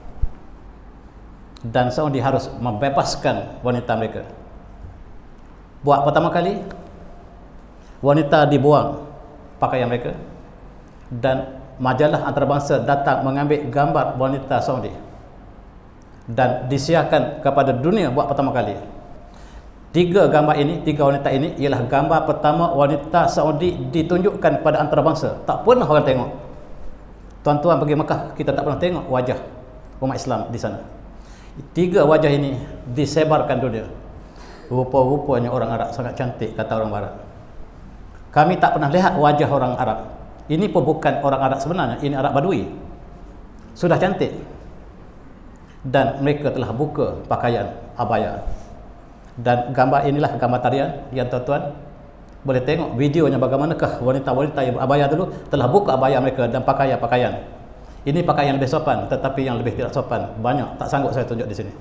Dan Saudi harus membebaskan wanita mereka. Buat pertama kali, wanita dibuang pakaian mereka. Dan majalah antarabangsa datang mengambil gambar wanita Saudi dan disiarkan kepada dunia buat pertama kali. Tiga gambar ini, tiga wanita ini ialah gambar pertama wanita Saudi ditunjukkan kepada antarabangsa. Tak pernah orang tengok. Tuan-tuan pergi Mekah, kita tak pernah tengok wajah umat Islam di sana. Tiga wajah ini disebarkan dunia. Rupa-rupanya orang Arab sangat cantik, kata orang Barat. Kami tak pernah lihat wajah orang Arab. Ini pun bukan orang Arab sebenarnya, ini Arab Badui. Sudah cantik. Dan mereka telah buka pakaian abaya. Dan gambar inilah gambar tarian yang tuan-tuan boleh tengok videonya bagaimanakah wanita-wanita yang berabaya dulu telah buka abaya mereka dan pakaian. Ini pakaian lebih sopan, tetapi yang lebih tidak sopan banyak, tak sanggup saya tunjuk di sini.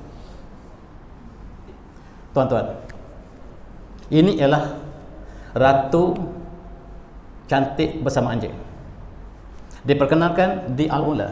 Tuan-tuan, ini ialah ratu cantik bersama anjing. Diperkenalkan di Al-Ula.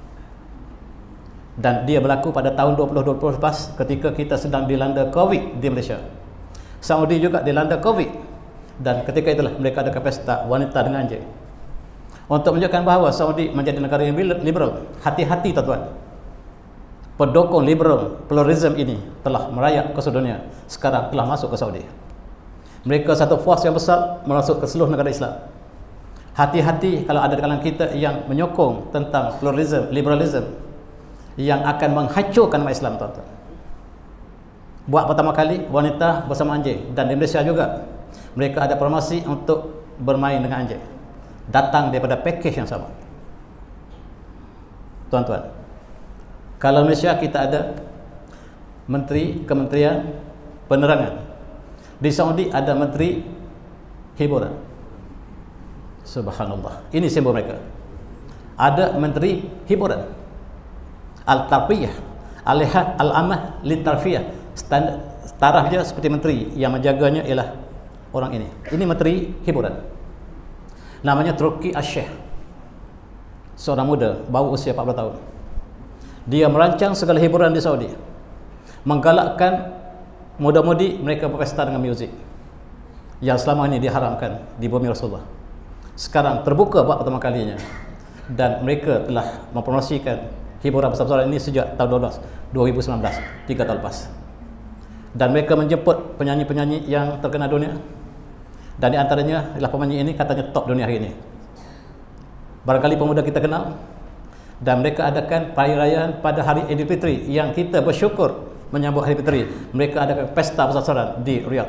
Dan dia berlaku pada tahun 2020 lepas ketika kita sedang dilanda Covid di Malaysia. Saudi juga dilanda Covid. Dan ketika itulah mereka ada pesta wanita dengan anjing. Untuk menunjukkan bahawa Saudi menjadi negara yang liberal. Hati-hati tuan-tuan. Pendukung liberal pluralism ini telah merayap ke seluruh dunia. Sekarang telah masuk ke Saudi. Mereka satu force yang besar masuk ke seluruh negara Islam. Hati-hati kalau ada di kalangan kita yang menyokong tentang pluralism, liberalism yang akan menghancurkan umat Islam, tuan-tuan. Buat pertama kali wanita bersama anjing, dan di Malaysia juga mereka ada promosi untuk bermain dengan anjing. Datang daripada package yang sama. Tuan-tuan, kalau Malaysia kita ada Menteri Kementerian Penerangan. Di Saudi ada Menteri Hiburan. Subhanallah. Ini simbol mereka. Ada Menteri Hiburan. Al-Tarfiyah, Alihat Al-Amah Litarfiyah. Taraf dia seperti menteri, yang menjaganya ialah orang ini. Ini Menteri Hiburan. Namanya Turki Asyih. Seorang muda, baru usia 40 tahun. Dia merancang segala hiburan di Saudi. Menggalakkan muda-mudi mereka berpesta dengan muzik yang selama ini diharamkan di bumi Rasulullah. Sekarang terbuka buat pertama kalinya, dan mereka telah mempromosikan hiburan besar-besaran ini sejak tahun 2019, 3 tahun lepas. Dan mereka menjemput penyanyi-penyanyi yang terkenal dunia, dan di antaranya adalah penyanyi ini katanya top dunia hari ini. Barangkali pemuda kita kenal. Dan mereka adakan perayaan pada hari Idul Fitri yang kita bersyukur menyambut hari Fitri. Mereka adakan pesta besar-besaran di Riyadh.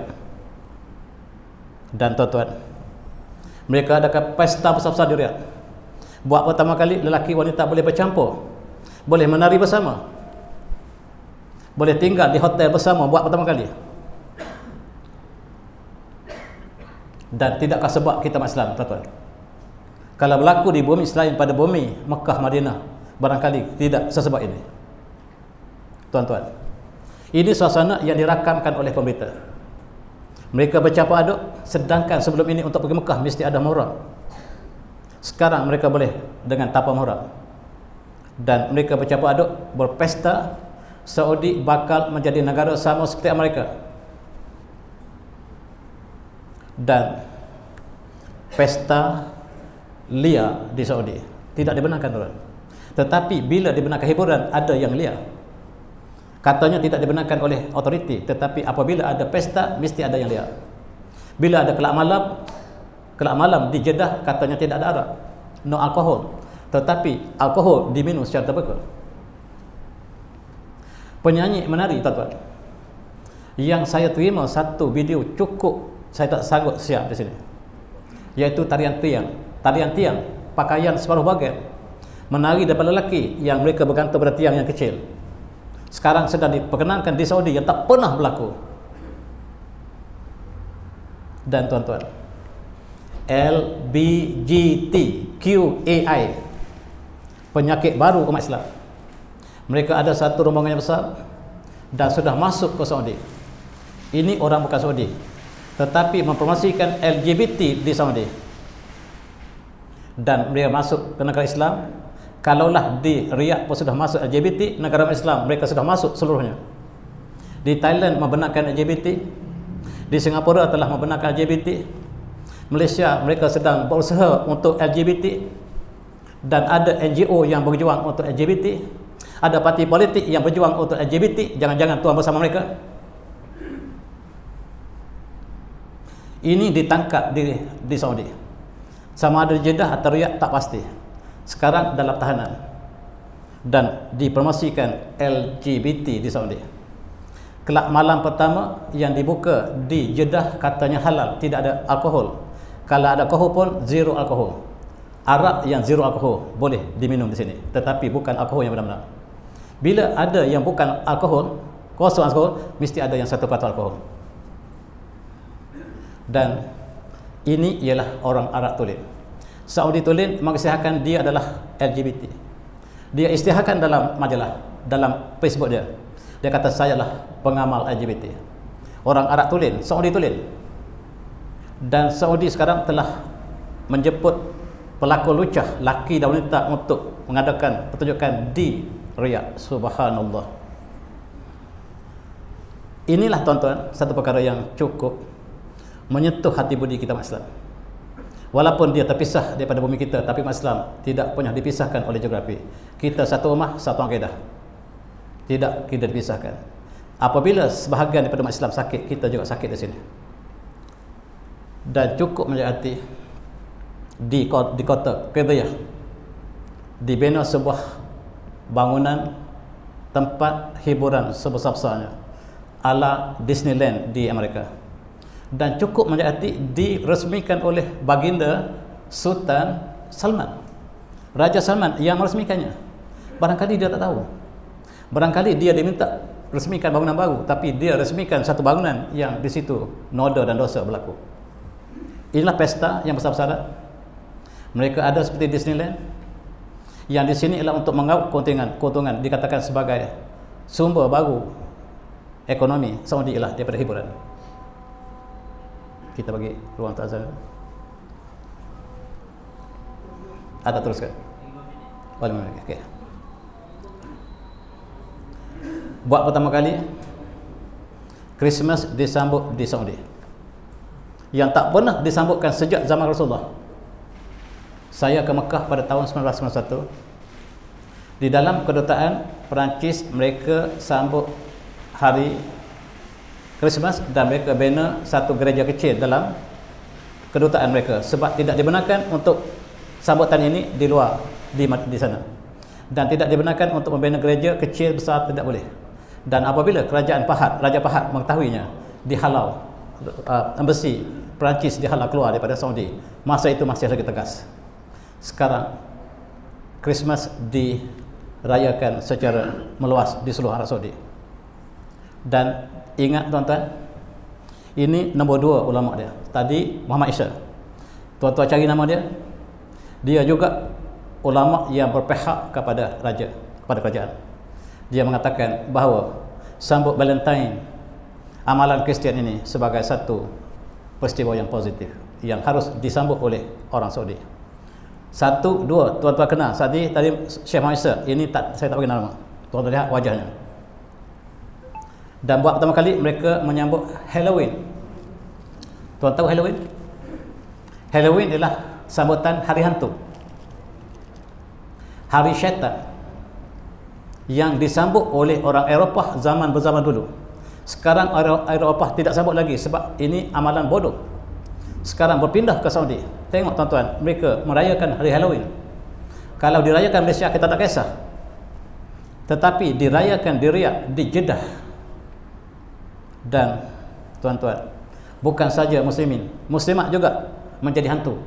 Dan tuan-tuan, mereka adakan pesta besar-besaran di Riyadh. Buat pertama kali lelaki wanita boleh bercampur, boleh menari bersama, boleh tinggal di hotel bersama buat pertama kali. Dan tidakkah sebab kita Islam, tuan-tuan? Kalau berlaku di bumi selain pada bumi Mekah, Madinah, barangkali tidak sesebab ini. Tuan-tuan, ini suasana yang dirakamkan oleh pemerintah. Mereka bercampur aduk, sedangkan sebelum ini untuk pergi Mekah mesti ada mahram. Sekarang mereka boleh dengan tanpa mahram. Dan mereka bercampur aduk, berpesta. Saudi bakal menjadi negara sama seperti Amerika. Dan pesta liar di Saudi tidak dibenarkan, tuan. Tetapi bila dibenarkan hiburan, ada yang liar. Katanya tidak dibenarkan oleh otoriti, tetapi apabila ada pesta mesti ada yang liar. Bila ada kelab malam di Jeddah, katanya tidak ada arak, no alkohol, tetapi alkohol diminum secara terbuka. Penyanyi menari, tuan-tuan, yang saya terima satu video cukup, saya tak sanggup siap di sini, iaitu tarian tiang, pakaian separuh bagian, menari daripada lelaki yang mereka bergantung pada tiang yang kecil. Sekarang sedang diperkenalkan di Saudi yang tak pernah berlaku. Dan tuan-tuan, LGBTQAI, penyakit baru umat Islam. Mereka ada satu rombongan yang besar dan sudah masuk ke Saudi. Ini orang bukan Saudi, tetapi mempromosikan LGBT di Saudi. Dan mereka masuk ke negara Islam. Kalaulah di Riyadh pun sudah masuk LGBT, negara Islam mereka sudah masuk seluruhnya. Di Thailand membenarkan LGBT, di Singapura telah membenarkan LGBT, Malaysia mereka sedang berusaha untuk LGBT, dan ada NGO yang berjuang untuk LGBT, ada parti politik yang berjuang untuk LGBT. Jangan-jangan tuan bersama mereka. Ini ditangkap di Saudi. Sama ada di Jeddah atau Riyadh tak pasti. Sekarang dalam tahanan dan dipromosikan LGBT di Saudi. Kelab malam pertama yang dibuka di Jeddah katanya halal, tidak ada alkohol. Kalau ada alkohol pun zero alkohol. Arak yang zero alkohol boleh diminum di sini, tetapi bukan alkohol yang benar-benar. Bila ada yang bukan alkohol, kosong alkohol, mesti ada yang 1% alkohol. Dan ini ialah orang Arab tulen. Saudi tulen mengisytiharkan dia adalah LGBT. Dia isytiharkan dalam majalah, dalam Facebook dia. Dia kata saya lah pengamal LGBT. Orang Arab tulen, Saudi tulen. Dan Saudi sekarang telah menjemput pelakon lucah, laki dan wanita untuk mengadakan pertunjukan di Riyadh. Subhanallah. Inilah tuan-tuan satu perkara yang cukup menyentuh hati budi kita umat Islam. Walaupun dia terpisah daripada bumi kita, tapi umat Islam tidak pernah dipisahkan oleh geografi. Kita satu rumah, satu akidah. Tidak kita dipisahkan. Apabila sebahagian daripada umat Islam sakit, kita juga sakit di sini. Dan cukup menjaga hati di kota Qidiyah dibina sebuah bangunan tempat hiburan sebesar-besarnya ala Disneyland di Amerika. Dan cukup menjaga hati diresmikan oleh baginda Sultan Salman, Raja Salman yang meresmikannya. Barangkali dia tak tahu, barangkali dia diminta resmikan bangunan baru, tapi dia resmikan satu bangunan yang di situ noda dan dosa berlaku. Inilah pesta yang besar-besaran. Mereka ada seperti Disneyland, yang di sini ialah untuk mengaut keuntungan dikatakan sebagai sumber baru ekonomi Saudi ialah daripada hiburan. Kita bagi ruang ta'azan. Ada teruskan. Okey. Buat pertama kali Christmas disambut di Saudi, yang tak pernah disambutkan sejak zaman Rasulullah. Saya ke Mekah pada tahun 1991. Di dalam kedutaan Perancis, mereka sambut hari Christmas dan mereka bina satu gereja kecil dalam kedutaan mereka, sebab tidak dibenarkan untuk sambutan ini di luar di sana, dan tidak dibenarkan untuk membina gereja kecil besar, tidak boleh. Dan apabila kerajaan Fahad, Raja Fahad mengetahuinya, dihalau, embassy Perancis dihalau keluar daripada Saudi. Masa itu masih lagi tegas. Sekarang Christmas dirayakan secara meluas di seluruh Arab Saudi. Dan ingat tuan-tuan, ini nombor 2 ulama dia. Tadi Muhammad Isha, tuan-tuan cari nama dia. Dia juga ulama yang berpihak kepada raja, kepada kerajaan. Dia mengatakan bahawa sambut Valentine, amalan Kristian ini, sebagai satu peristiwa yang positif yang harus disambut oleh orang Saudi. 1, 2, tuan-tuan kenal tadi Syekh Muhammad Isa. Ini saya tak bagi nama, tuan-tuan lihat wajahnya. Dan buat pertama kali mereka menyambut Halloween. Tuan tahu Halloween? Halloween ialah sambutan hari hantu, hari syaitan, yang disambut oleh orang Eropah berzaman dulu. Sekarang orang Eropah tidak sambut lagi sebab ini amalan bodoh. Sekarang berpindah ke Saudi. Tengok tuan-tuan, mereka merayakan hari Halloween. Kalau dirayakan Malaysia kita tak kisah, tetapi dirayakan di Riyadh, di Jeddah. Dan tuan-tuan, bukan saja muslimin, muslimat juga menjadi hantu.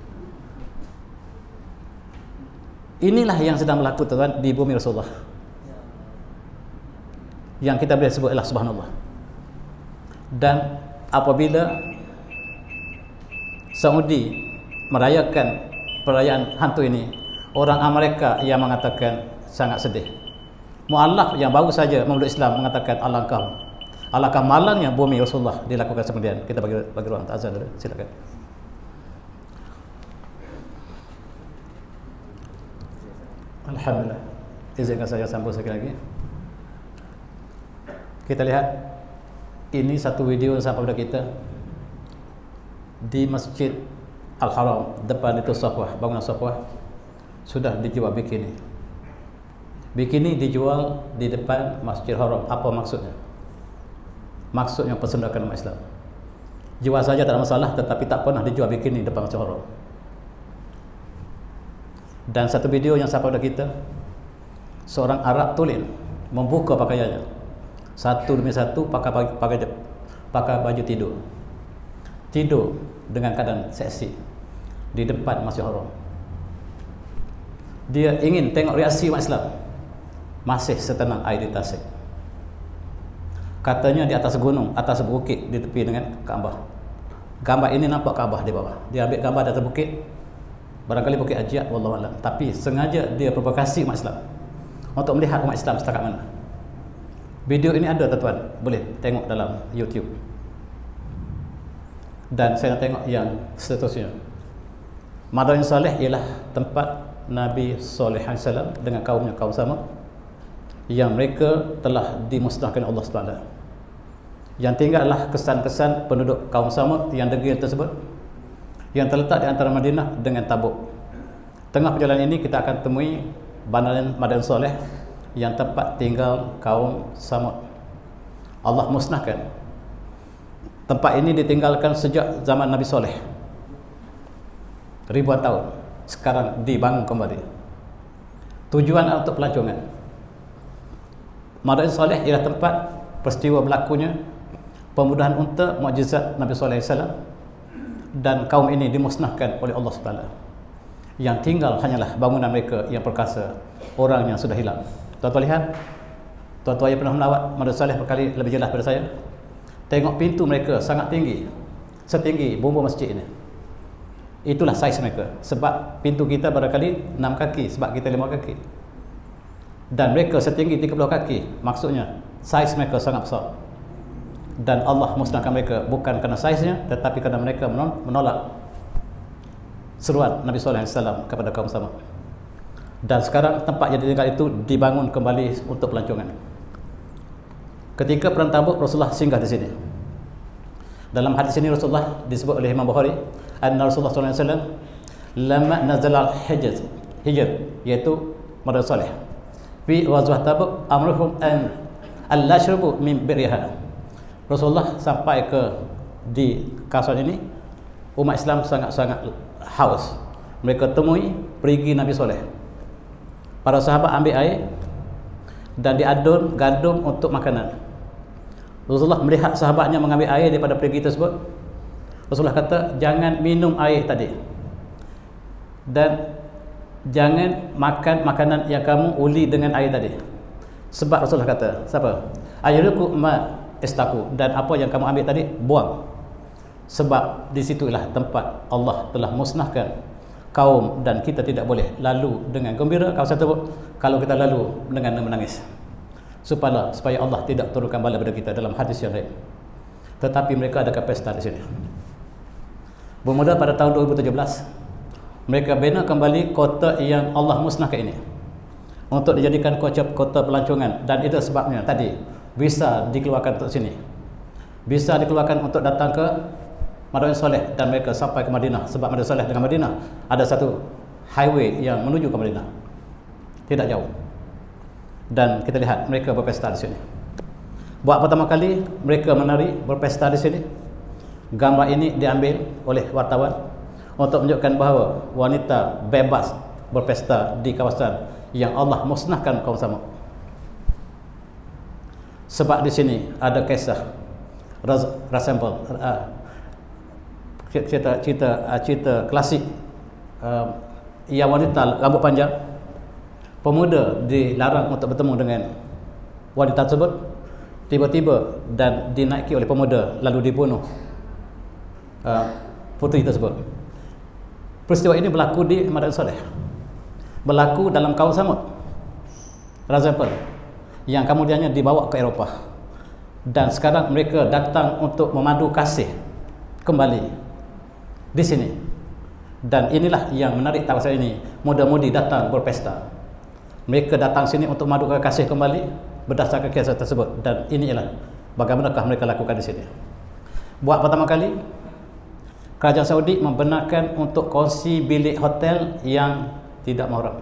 Inilah yang sedang berlaku tuan di bumi Rasulullah, yang kita boleh sebut ialah subhanallah. Dan apabila Saudi merayakan perayaan hantu ini, orang Amerika yang mengatakan sangat sedih. Mu'allaf yang baru saja memeluk Islam mengatakan alangkah malangnya bumi Rasulullah dilakukan seperti. Kita bagi ruang azan dulu, silakan. Alhamdulillah. Izinkan saya sambung sekali lagi. Kita lihat ini satu video sampai pada kita di Masjid Al-Haram. Depan itu Safwah, bangunan Safwah, sudah dijual bikini. Bikini dijual di depan Masjid Haram. Apa maksudnya? Maksudnya persendakan umat Islam. Jual saja tak ada masalah, tetapi tak pernah dijual bikini di depan Masjid Haram. Dan satu video yang sampai pada kita, seorang Arab tulen membuka pakaiannya, satu demi satu pakai baju tidur dengan keadaan seksi di depan Masjid Haram. Dia ingin tengok reaksi umat Islam. Masih setenang air di tasik. Katanya di atas gunung, atas bukit di tepi dengan Kaabah. Gambar ini nampak Kaabah di bawah. Dia ambil gambar di atas bukit. Barangkali bukit Ajiat, wallahu alam. Tapi sengaja dia provokasi umat Islam untuk melihat umat Islam setakat mana. Video ini ada tuan-tuan, boleh tengok dalam YouTube. Dan saya nak tengok yang seterusnya. Madain Saleh ialah tempat Nabi Saleh AS dengan kaumnya, kaum sama yang mereka telah dimusnahkan Allah SWT. Yang tinggallah kesan-kesan penduduk kaum sama yang degil tersebut yang terletak di antara Madinah dengan Tabuk. Tengah perjalanan ini kita akan temui bandaran Madain Saleh yang tempat tinggal kaum Samud. Allah musnahkan. Tempat ini ditinggalkan sejak zaman Nabi Saleh, ribuan tahun. Sekarang dibangun kembali. Tujuan untuk pelancongan. Madain Saleh ialah tempat peristiwa berlakunya pembunuhan unta mukjizat Nabi Saleh AS, dan kaum ini dimusnahkan oleh Allah SWT. Yang tinggal hanyalah bangunan mereka yang perkasa, orang yang sudah hilang. Tuan-tuan lihat, tuan-tuan yang pernah melawat Madain Saleh berkali lebih jelas pada saya. Tengok pintu mereka sangat tinggi, setinggi bumbung masjid ini. Itulah saiz mereka. Sebab pintu kita barangkali 6 kaki, sebab kita 5 kaki. Dan mereka setinggi 30 kaki. Maksudnya saiz mereka sangat besar. Dan Allah musnahkan mereka bukan kerana saiznya, tetapi kerana mereka menolak seruan Nabi Saleh AS kepada kaum sama. Dan sekarang tempat yang ditinggal itu dibangun kembali untuk pelancongan. Ketika perang Tabuk, Rasulullah singgah di sini. Dalam hadis ini Rasulullah disebut oleh Imam Bukhari, anna Rasulullah SAW lama nazal al-hijr, iaitu Madain Saleh, fi ghazwah Tabuk amruhum an la yashrabu min birriha. Rasulullah sampai ke di kawasan ini, umat Islam sangat-sangat haus. Mereka temui perigi Nabi Saleh. Para sahabat ambil air dan diadun gandum untuk makanan. Rasulullah melihat sahabatnya mengambil air daripada perigi tersebut. Rasulullah kata, jangan minum air tadi, dan jangan makan makanan yang kamu uli dengan air tadi. Sebab Rasulullah kata, siapa? Ayyukum ma istaku, dan apa yang kamu ambil tadi buang. Sebab di situlah tempat Allah telah musnahkan kaum, dan kita tidak boleh lalu dengan gembira kawasan tersebut kalau kita lalu dengan menangis, supaya Allah tidak turunkan bala pada kita dalam hadis yang lain. Tetapi mereka ada pesta di sini. Bermula pada tahun 2017 mereka bina kembali kota yang Allah musnahkan ini untuk dijadikan kota pelancongan. Dan itu sebabnya tadi bisa dikeluarkan untuk sini, bisa dikeluarkan untuk datang ke Madain Saleh, dan mereka sampai ke Madinah. Sebab Madain Saleh dengan Madinah ada satu highway yang menuju ke Madinah, tidak jauh. Dan kita lihat mereka berpesta di sini. Buat pertama kali mereka menari berpesta di sini. Gambar ini diambil oleh wartawan untuk menunjukkan bahawa wanita bebas berpesta di kawasan yang Allah musnahkan kaum Samud. Sebab di sini ada kisah cerita klasik yang wanita rambut panjang, pemuda dilarang untuk bertemu dengan wanita tersebut, tiba-tiba dan dinaiki oleh pemuda lalu dibunuh puteri tersebut. Peristiwa ini berlaku di Madain Saleh, berlaku dalam kaum Samud, Razapel, yang kemudiannya dibawa ke Eropah. Dan sekarang mereka datang untuk memadu kasih kembali di sini. Dan inilah yang menarik kawasan ini. Muda-mudi datang berpesta. Mereka datang sini untuk madu kasih kembali berdasarkan kisah tersebut. Dan ini ialah bagaimanakah mereka lakukan di sini. Buat pertama kali, Kerajaan Saudi membenarkan untuk kongsi bilik hotel yang tidak mahram.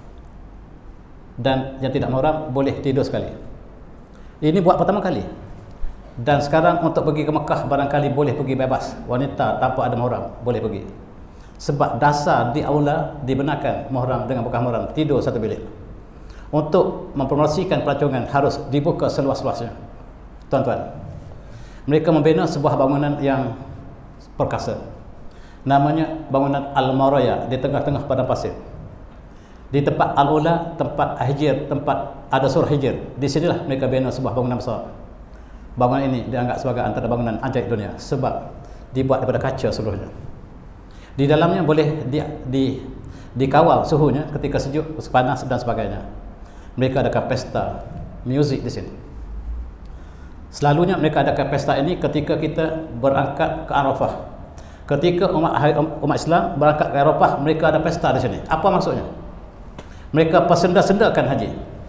Dan yang tidak mahram boleh tidur sekali. Ini buat pertama kali. Dan sekarang untuk pergi ke Mekah barangkali boleh pergi bebas. Wanita tanpa ada mahram boleh pergi. Sebab dasar di aula dibenarkan mahram dengan bukan mahram tidur satu bilik. Untuk mempromosikan pelancongan harus dibuka seluas-luasnya. Tuan-tuan, mereka membina sebuah bangunan yang perkasa. Namanya bangunan Al-Maraya di tengah-tengah padang pasir. Di tempat Al-Ula, tempat Hijr, tempat ada surah Hijr. Di sinilah mereka bina sebuah bangunan besar. Bangunan ini dianggap sebagai antara bangunan ajaib dunia sebab dibuat daripada kaca seluruhnya. Di dalamnya boleh dikawal suhunya ketika sejuk, panas dan sebagainya. Mereka adakan pesta muzik di sini. Selalunya mereka adakan pesta ini ketika kita berangkat ke Arafah. Ketika umat Islam berangkat ke Arafah, mereka ada pesta di sini. Apa maksudnya? Mereka persenda-sendakan haji.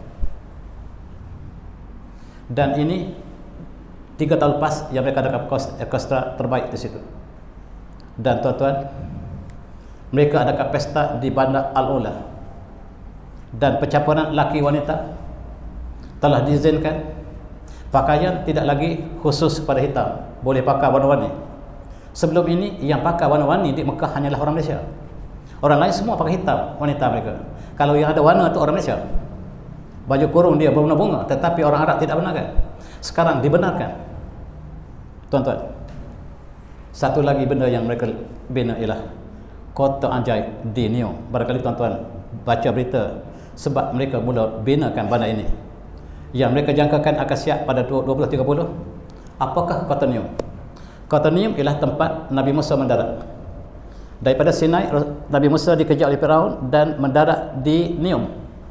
Dan ini 3 tahun lepas yang mereka adakan orkestra terbaik di situ. Dan tuan-tuan, mereka adakan pesta di Bandar Al-Ula. Dan pencampuran laki wanita telah diizinkan. Pakaian tidak lagi khusus pada hitam, boleh pakai warna-warni. Sebelum ini yang pakai warna-warni di Mekah hanyalah orang Malaysia. Orang lain semua pakai hitam, wanita mereka. Kalau yang ada warna itu orang Malaysia. Baju kurung dia berbunga-bunga, tetapi orang Arab tidak benarkan. Sekarang dibenarkan. Tuan-tuan, satu lagi benda yang mereka bina ialah kota ajaib di Neom. Barangkali tuan-tuan baca berita sebab mereka mula binakan bandar ini, yang mereka jangkakan akan siap pada 2030. Apakah kota Neom? Kota Neom ialah tempat Nabi Musa mendarat. Daripada Sinai, Nabi Musa dikejar oleh Firaun dan mendarat di Neom.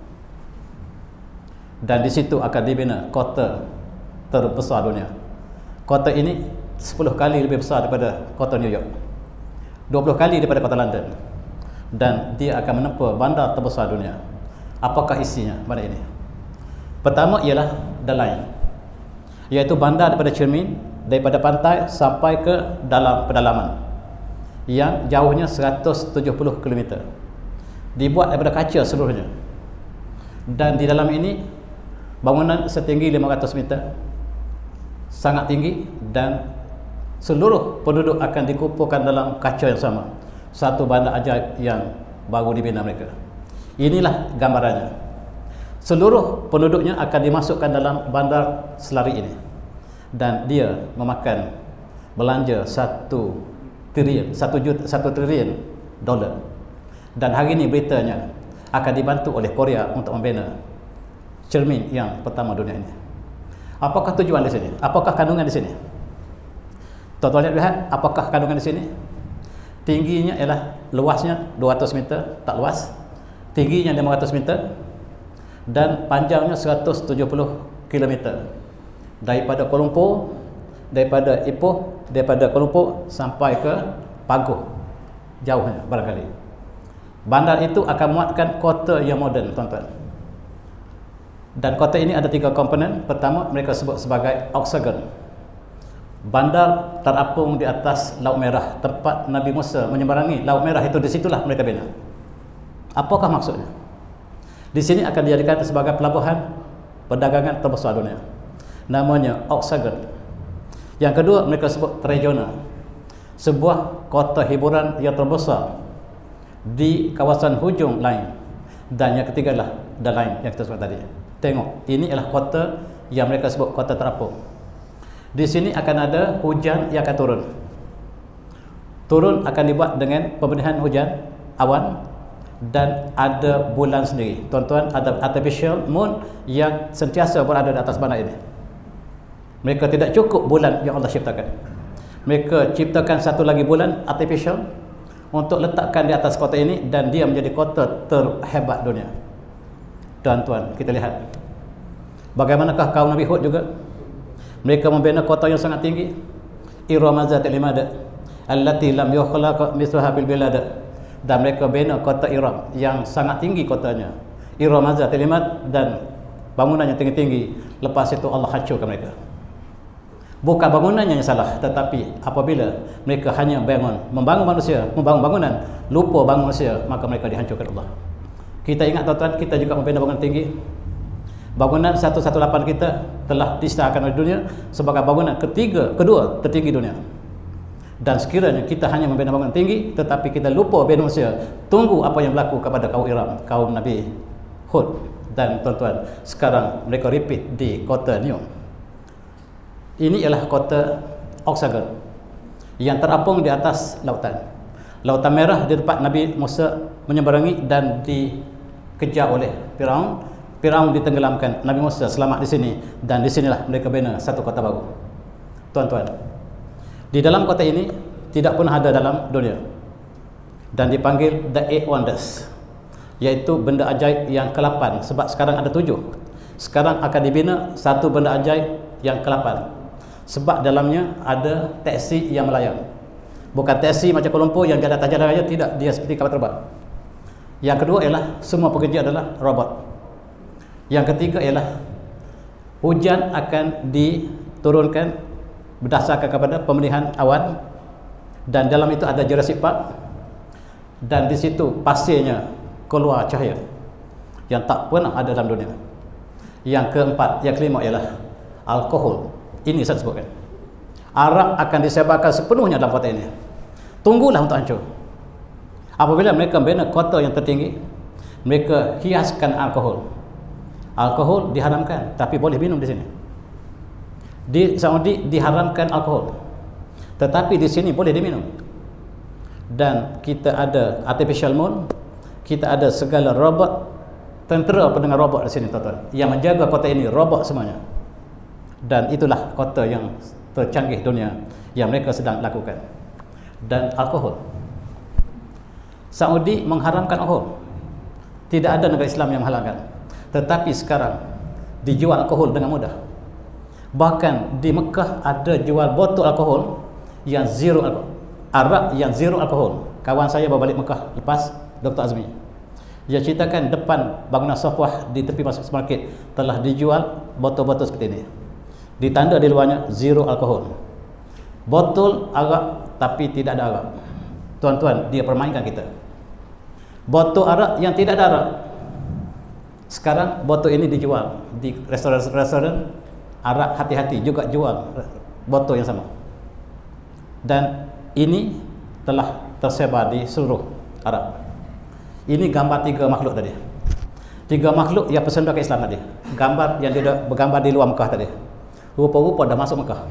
Dan di situ akan dibina kota terbesar dunia. Kota ini 10 kali lebih besar daripada kota New York, 20 kali daripada kota London. Dan dia akan menempa bandar terbesar dunia. Apakah isinya bandar ini? Pertama ialah The Line, iaitu bandar daripada cermin, daripada pantai sampai ke dalam pedalaman, yang jauhnya 170 km. Dibuat daripada kaca seluruhnya. Dan di dalam ini bangunan setinggi 500 meter, sangat tinggi, dan seluruh penduduk akan dikumpulkan dalam kaca yang sama. Satu bandar ajaib yang baru dibina mereka. Inilah gambarannya. Seluruh penduduknya akan dimasukkan dalam bandar selari ini. Dan dia memakan belanja 1 triliun dolar. Dan hari ini beritanya akan dibantu oleh Korea untuk membina cermin yang pertama dunia ini. Apakah tujuan di sini? Apakah kandungan di sini? Tuan-tuan lihat, apakah kandungan di sini? Tingginya ialah, luasnya 200 meter, tak luas. Tingginya 500 meter dan panjangnya 170 km. Daripada Kuala Lumpur, daripada Ipoh, daripada Kuala Lumpur sampai ke Pagoh. Jauhnya barangkali. Bandar itu akan muatkan kota yang moden, tuan-tuan. Dan kota ini ada 3 komponen. Pertama, mereka sebut sebagai Oksagon. Bandar terapung di atas Laut Merah, tempat Nabi Musa menyeberangi Laut Merah itu, di situlah mereka bina. Apakah maksudnya? Di sini akan dijadikan sebagai pelabuhan perdagangan terbesar dunia. Namanya Oksagon. Yang kedua, mereka sebut Trojana, sebuah kota hiburan yang terbesar di kawasan hujung lain. Dan yang ketiga adalah The Line yang kita sebut tadi. Tengok, ini adalah kota yang mereka sebut kota terapung. Di sini akan ada hujan yang akan turun. Turun akan dibuat dengan pembenihan hujan, awan, dan ada bulan sendiri. Tuan-tuan, ada artificial moon yang sentiasa berada di atas bandar ini. Mereka tidak cukup bulan yang Allah ciptakan. Mereka ciptakan satu lagi bulan artificial untuk letakkan di atas kota ini, dan dia menjadi kota terhebat dunia. Tuan-tuan, kita lihat bagaimanakah kaum Nabi Hud juga. Mereka membina kota yang sangat tinggi, Irama Zatil Imad allati lam yukhlaq mithluha bil bilad. Dan mereka bina kota Iram yang sangat tinggi kotanya, Irama Zatil Imad, dan bangunan yang tinggi-tinggi. Lepas itu Allah hancurkan mereka. Bukan bangunannya yang salah, tetapi apabila mereka hanya membangun manusia, membangun bangunan, lupa bangun manusia, maka mereka dihancurkan Allah. Kita ingat, tuan-tuan, kita juga membina bangunan tinggi. Bangunan 118 kita telah disahkan oleh dunia sebagai bangunan kedua tertinggi dunia. Dan sekiranya kita hanya membina bangunan tinggi, tetapi kita lupa bina manusia, tunggu apa yang berlaku kepada kaum Iram, kaum Nabi Hud. Dan tuan-tuan, sekarang mereka repeat di kota Neom. Ini ialah kota Oksagon yang terapung di atas lautan. Lautan Merah di tempat Nabi Musa menyeberangi dan dikejar oleh Firaun. Firaun ditenggelamkan, Nabi Musa selamat di sini, dan di sinilah mereka bina satu kota baru. Tuan-tuan, di dalam kota ini tidak pernah ada dalam dunia, dan dipanggil The Eight Wonders, yaitu benda ajaib yang ke-8, sebab sekarang ada 7. Sekarang akan dibina satu benda ajaib yang ke-8, sebab dalamnya ada taksi yang melayang. Bukan taksi macam Kuala Lumpur yang dia atas jalan raya, tidak, dia seperti kapal terbang. Yang kedua ialah semua pekerja adalah robot. Yang ketiga ialah hujan akan diturunkan berdasarkan kepada pemilihan awan, dan dalam itu ada Jurassic Park, dan di situ pasirnya keluar cahaya yang tak pernah ada dalam dunia. Yang keempat, yang kelima ialah alkohol. Ini saya sebutkan. Arak akan disebarkan sepenuhnya dalam kota ini. Tunggulah untuk hancur. Apabila mereka bina kota yang tertinggi, mereka hiaskan alkohol. Alkohol diharamkan, tapi boleh minum di sini. Di Saudi diharamkan alkohol, tetapi di sini boleh diminum. Dan kita ada artificial moon, kita ada segala robot, tentera dengan robot di sini, tuan-tuan, yang menjaga kota ini, robot semuanya. Dan itulah kota yang tercanggih dunia yang mereka sedang lakukan. Dan alkohol, Saudi mengharamkan alkohol. Tidak ada negara Islam yang menghalalkan. Tetapi sekarang dijual alkohol dengan mudah. Bahkan di Mekah ada jual botol alkohol yang zero alkohol, arak yang zero alkohol. Kawan saya bawa balik Mekah lepas, Dr. Azmi, dia ceritakan depan bangunan Safwah di tepi masuk supermarket telah dijual botol-botol seperti ini. Ditanda di luarnya zero alkohol. Botol arak tapi tidak ada arak. Tuan-tuan, dia permainkan kita. Botol arak yang tidak ada arak. Sekarang botol ini dijual di restoran-restoran arak hati-hati juga jual botol yang sama. Dan ini telah tersebar di seluruh Arab. Ini gambar 3 makhluk tadi. 3 makhluk yang pesenda ke Islam tadi. Gambar yang dia bergambar di luar Mekah tadi. Rupa-rupa dah masuk Mekah.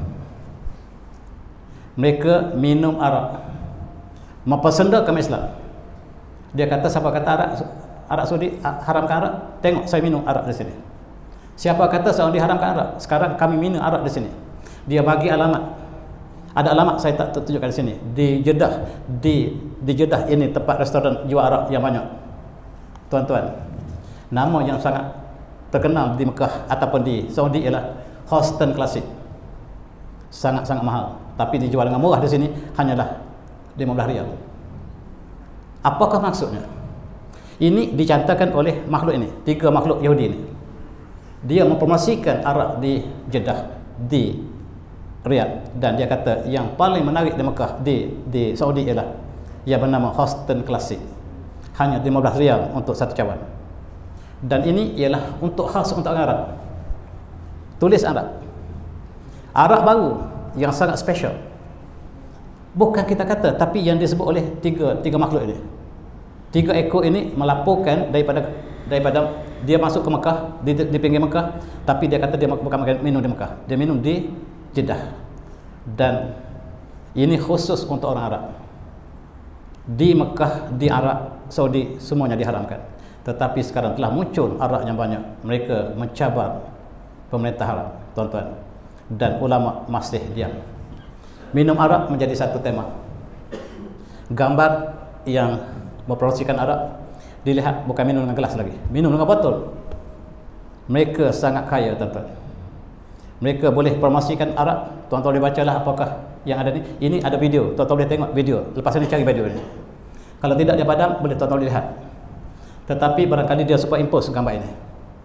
Mereka minum arak, mempesenda ke Islam. Dia kata, siapa kata arak Saudi haramkan arak? Tengok saya minum arak di sini. Siapa kata Saudi haramkan arak? Sekarang kami minum arak di sini. Dia bagi alamat. Ada alamat saya tak tunjukkan di sini. Di Jeddah, di Jeddah ini tempat restoran jual arak yang banyak. Tuan-tuan, nama yang sangat terkenal di Mekah ataupun di Saudi ialah Houston Classic. Sangat-sangat mahal, tapi dijual dengan murah di sini hanyalah 15 riyal. Apakah maksudnya? Ini dicantakan oleh makhluk ini, 3 makhluk Yahudi ini. Dia mempromosikan arak di Jeddah, di Riyadh, dan dia kata yang paling menarik di Mekah, di Saudi ialah yang bernama Houston Classic. Hanya 15 riyal untuk satu cawan. Dan ini ialah untuk khas untuk orang Arab. Tulis Arab. Arak baru yang sangat special. Bukan kita kata, tapi yang disebut oleh tiga makhluk ini. 3 ekor ini melaporkan daripada dia masuk ke Mekah, di pinggir Mekah, tapi dia kata dia bukan minum di Mekah, dia minum di Jeddah. Dan ini khusus untuk orang Arab. Di Mekah, di Arab Saudi semuanya diharamkan. Tetapi sekarang telah muncul arak yang banyak. Mereka mencabar pemerintah Arab, tuan-tuan, dan ulama masih diam. Minum arak menjadi satu tema. Gambar yang mempromosikan arak dilihat bukan minum dengan gelas lagi, minum dengan botol. Mereka sangat kaya, tuan-tuan. Mereka boleh promosikan arak. Tuan-tuan boleh bacalah apakah yang ada ni. Ini ada video, tuan-tuan boleh tengok video. Lepas ini cari video ini. Kalau tidak dia padam, boleh tuan-tuan boleh lihat. Tetapi barangkali dia superimpose gambar ini.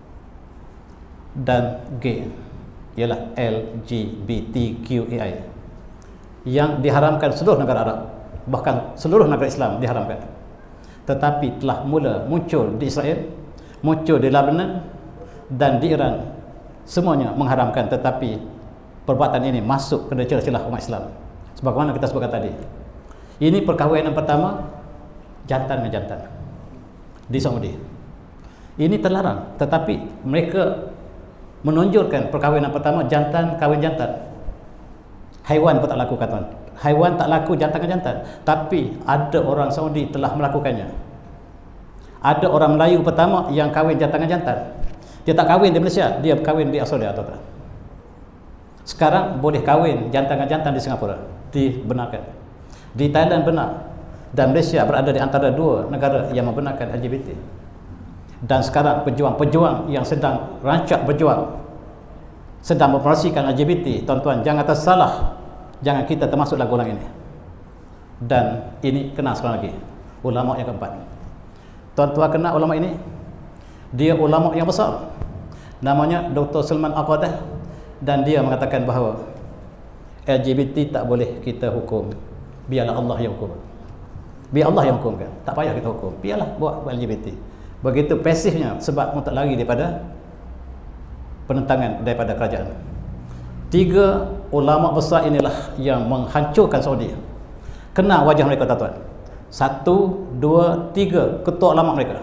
Dan G ialah LGBTQAI yang diharamkan seluruh negara Arab, bahkan seluruh negara Islam diharamkan. Tetapi telah mula muncul di Israel, muncul di Lebanon dan di Iran. Semuanya mengharamkan, tetapi perbuatan ini masuk ke celah-celah umat Islam. Sebagaimana kita sebutkan tadi. Ini perkahwinan pertama jantan dengan jantan di Saudi. Ini terlarang, tetapi mereka menonjolkan perkahwinan pertama jantan kawin jantan. Haiwan pun tak lakukan, tuan. haiwan tak laku jantan dengan jantan, tapi ada orang Saudi telah melakukannya. Ada orang Melayu pertama yang kahwin jantan dengan jantan. Dia tak kahwin di Malaysia, dia kahwin di Australia, tuan-tuan. Sekarang boleh kahwin jantan dengan jantan di Singapura, dibenarkan. Di Thailand benar, dan Malaysia berada di antara dua negara yang membenarkan LGBT. Dan sekarang pejuang-pejuang yang sedang rancak berjuang, sedang mempromosikan LGBT, tuan-tuan, jangan tersalah, jangan kita termasuk dalam golongan ini. Dan ini kenal sekali lagi, ulama yang keempat. Tuan-tuan kenal ulama ini? Dia ulama yang besar, namanya Dr. Salman Al-Qadah, dan dia mengatakan bahawa LGBT tak boleh kita hukum, biarlah Allah yang hukum. Biar Allah yang hukumkan, tak payah kita hukum, biarlah buat LGBT. Begitu pasifnya, sebab untuk lari daripada penentangan daripada kerajaan. 3 ulama besar inilah yang menghancurkan Saudi. Kenal wajah mereka, tuan-tuan. 1, 2, 3 ketua ulama mereka.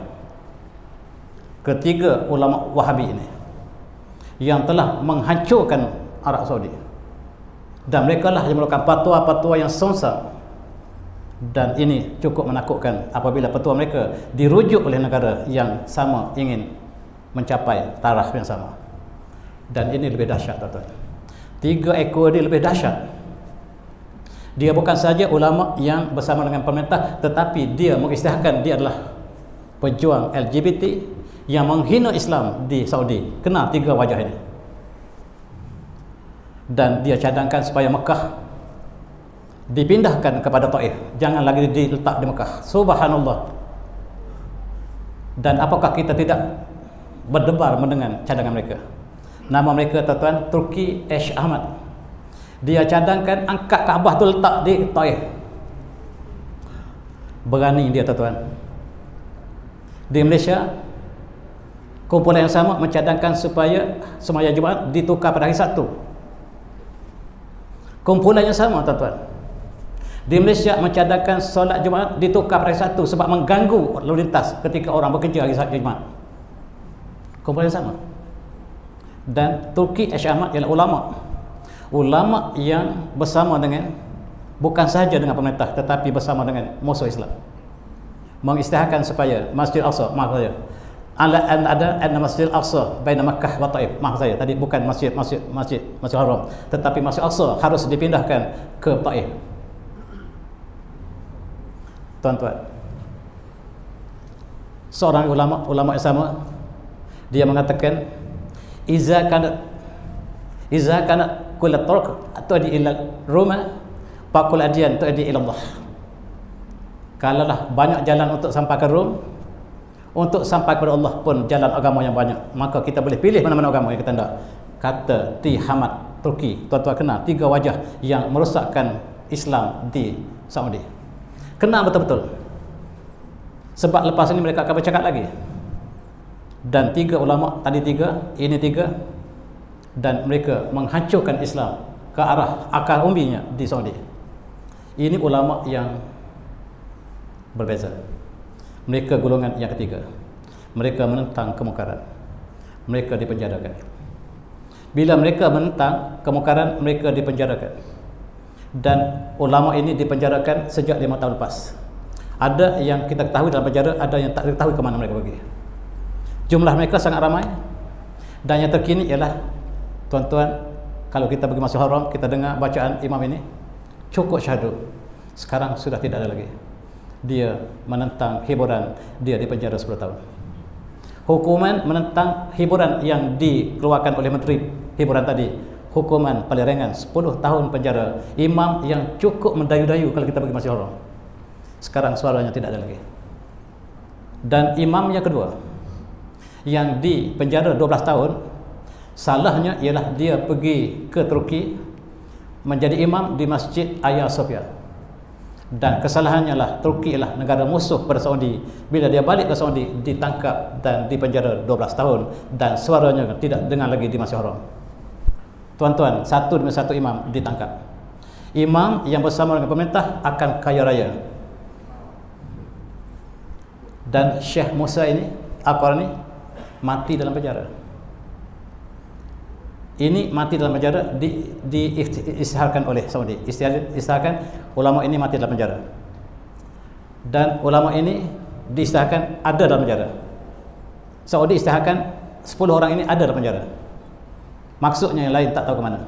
Ketiga ulama Wahabi ini yang telah menghancurkan Arab Saudi, dan mereka lah yang melakukan fatwa-fatwa yang sungsang. Dan ini cukup menakutkan apabila fatwa mereka dirujuk oleh negara yang sama ingin mencapai taraf yang sama. Dan ini lebih dahsyat, tuan-tuan. 3 ekor dia lebih dahsyat. Dia bukan saja ulama yang bersama dengan pemerintah, tetapi dia mengisytiharkan dia adalah pejuang LGBT yang menghina Islam di Saudi. Kenal 3 wajah ini. Dan dia cadangkan supaya Mekah dipindahkan kepada Taif, jangan lagi diletak di Mekah. Subhanallah. Dan apakah kita tidak berdebar mendengar cadangan mereka? Nama mereka, tuan-tuan, Turki Ash Ahmad. Dia cadangkan angkat Kaabah tu letak di Taif. Berani dia, tuan-tuan. Di Malaysia, kumpulan yang sama mencadangkan supaya sembahyang Jumaat ditukar pada hari Sabtu. Kumpulan yang sama, tuan-tuan, di Malaysia mencadangkan solat Jumaat ditukar pada hari Sabtu sebab mengganggu lalu lintas ketika orang bekerja hari Jumaat. Kumpulan yang sama. Dan Turki Ash Ahmad ialah ulama yang bersama dengan, bukan sahaja dengan pemerintah, tetapi bersama dengan musuh Islam, mengisytiharkan supaya Masjid Al-Aqsa, maaf saya, ada Masjid Al-Aqsa baina Makkah wa Taif, maaf saya tadi bukan Masjid Haram, tetapi Masjid Al-Aqsa harus dipindahkan ke Taif. Tuan-tuan, seorang ulama yang sama, dia mengatakan iza kanat kull turuq tu'di ila Roma fa kull adyan tu'di ila Allah. Kalaulah banyak jalan untuk sampai ke Rom, untuk sampai kepada Allah pun jalan agama yang banyak, maka kita boleh pilih mana-mana agama yang kita hendak. Kata T. Hamad Turki. Tuan-tuan kenal 3 wajah yang merosakkan Islam di Saudi. Kenal betul-betul, sebab lepas ini mereka akan bercakap lagi. Dan 3 ulama tadi 3, ini 3, dan mereka menghancurkan Islam ke arah akar umbinya di Saudi. Ini ulama yang berbeza. Mereka golongan yang ketiga. Mereka menentang kemungkaran, mereka dipenjarakan. Bila mereka menentang kemungkaran, mereka dipenjarakan. Dan ulama ini dipenjarakan sejak 5 tahun lepas. Ada yang kita ketahui dalam penjara, ada yang tak ketahui ke mana mereka pergi. Jumlah mereka sangat ramai. Dan yang terkini ialah, tuan-tuan, kalau kita pergi Masjidil Haram, kita dengar bacaan imam ini, cukup syahdu. Sekarang sudah tidak ada lagi. Dia menentang hiburan, dia dipenjara 10 tahun. Hukuman menentang hiburan yang dikeluarkan oleh Menteri Hiburan tadi, hukuman paling ringan 10 tahun penjara. Imam yang cukup mendayu-dayu kalau kita pergi Masjidil Haram, sekarang suaranya tidak ada lagi. Dan imam yang kedua yang dipenjara 12 tahun, salahnya ialah dia pergi ke Turki menjadi imam di Masjid Hagia Sophia. Dan kesalahannya lah, Turki ialah negara musuh pada Saudi. Bila dia balik ke Saudi, ditangkap dan dipenjara 12 tahun, dan suaranya tidak dengar lagi di Masjidil Haram. Tuan-tuan, satu demi satu imam ditangkap. Imam yang bersama dengan pemerintah akan kaya raya. Dan Syekh Musa ini, Al-Qarni, mati dalam penjara. ini mati dalam penjara diisytiharkan oleh Saudi. Isytiharkan ulama ini mati dalam penjara. Dan ulama ini diisytiharkan ada dalam penjara. Saudi isytiharkan 10 orang ini ada dalam penjara. Maksudnya yang lain tak tahu ke mana.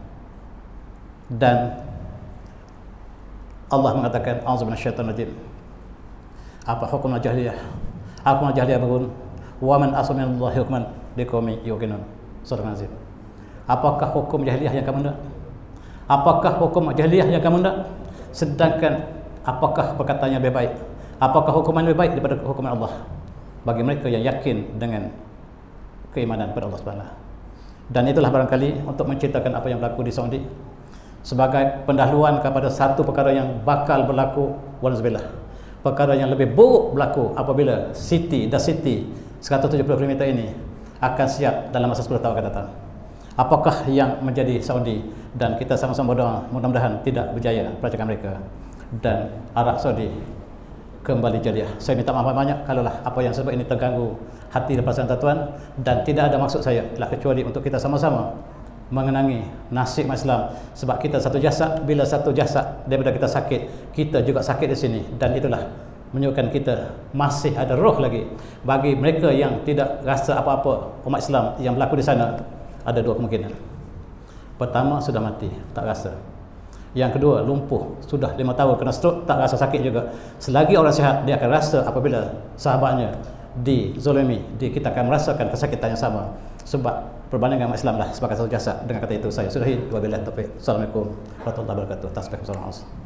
Dan Allah mengatakan a'udzubillahi minasyaitonir rajim. Apa hukum jahiliyah? Hukum jahiliyah berun wa man asma minallahi hukman liqaumin yuqinun. Surah An-Nazil. Apakah hukum jahiliyah yang kamu hendak? Apakah hukum jahiliyah yang kamu hendak? Sedangkan apakah perkataannya lebih baik? Apakah hukuman lebih baik daripada hukuman Allah? Bagi mereka yang yakin dengan keimanan kepada Allah Subhanahu. Dan itulah barangkali untuk menceritakan apa yang berlaku di Saudi sebagai pendahuluan kepada satu perkara yang bakal berlaku, walhamdulillah, perkara yang lebih buruk berlaku apabila City 170 km ini akan siap dalam masa 10 tahun akan datang. Apakah yang menjadi Saudi, dan kita sama-sama berdoa mudah-mudahan tidak berjaya perancangkan mereka dan Arab Saudi kembali jadiah. Saya minta maaf banyak kalaulah apa yang sebab ini terganggu hati dan perasaan tuan, dan tidak ada maksud saya telah kecuali untuk kita sama-sama mengenangi nasib Islam, sebab kita satu jasad. Bila satu jasad daripada kita sakit, kita juga sakit di sini, dan itulah menunjukkan kita masih ada roh lagi. Bagi mereka yang tidak rasa apa-apa umat Islam yang berlaku di sana, ada dua kemungkinan. Pertama, sudah mati, tak rasa. Yang kedua, lumpuh, sudah 5 tahun kena stroke, tak rasa sakit juga. Selagi orang sihat, dia akan rasa apabila sahabatnya dizolimi, kita akan merasakan kesakitan yang sama. Sebab perbandingan umat Islam lah sebagai satu jasad. Dengan kata itu saya sudahi. Wabillahi taufiq. Assalamualaikum warahmatullahi wabarakatuh. Tasbih.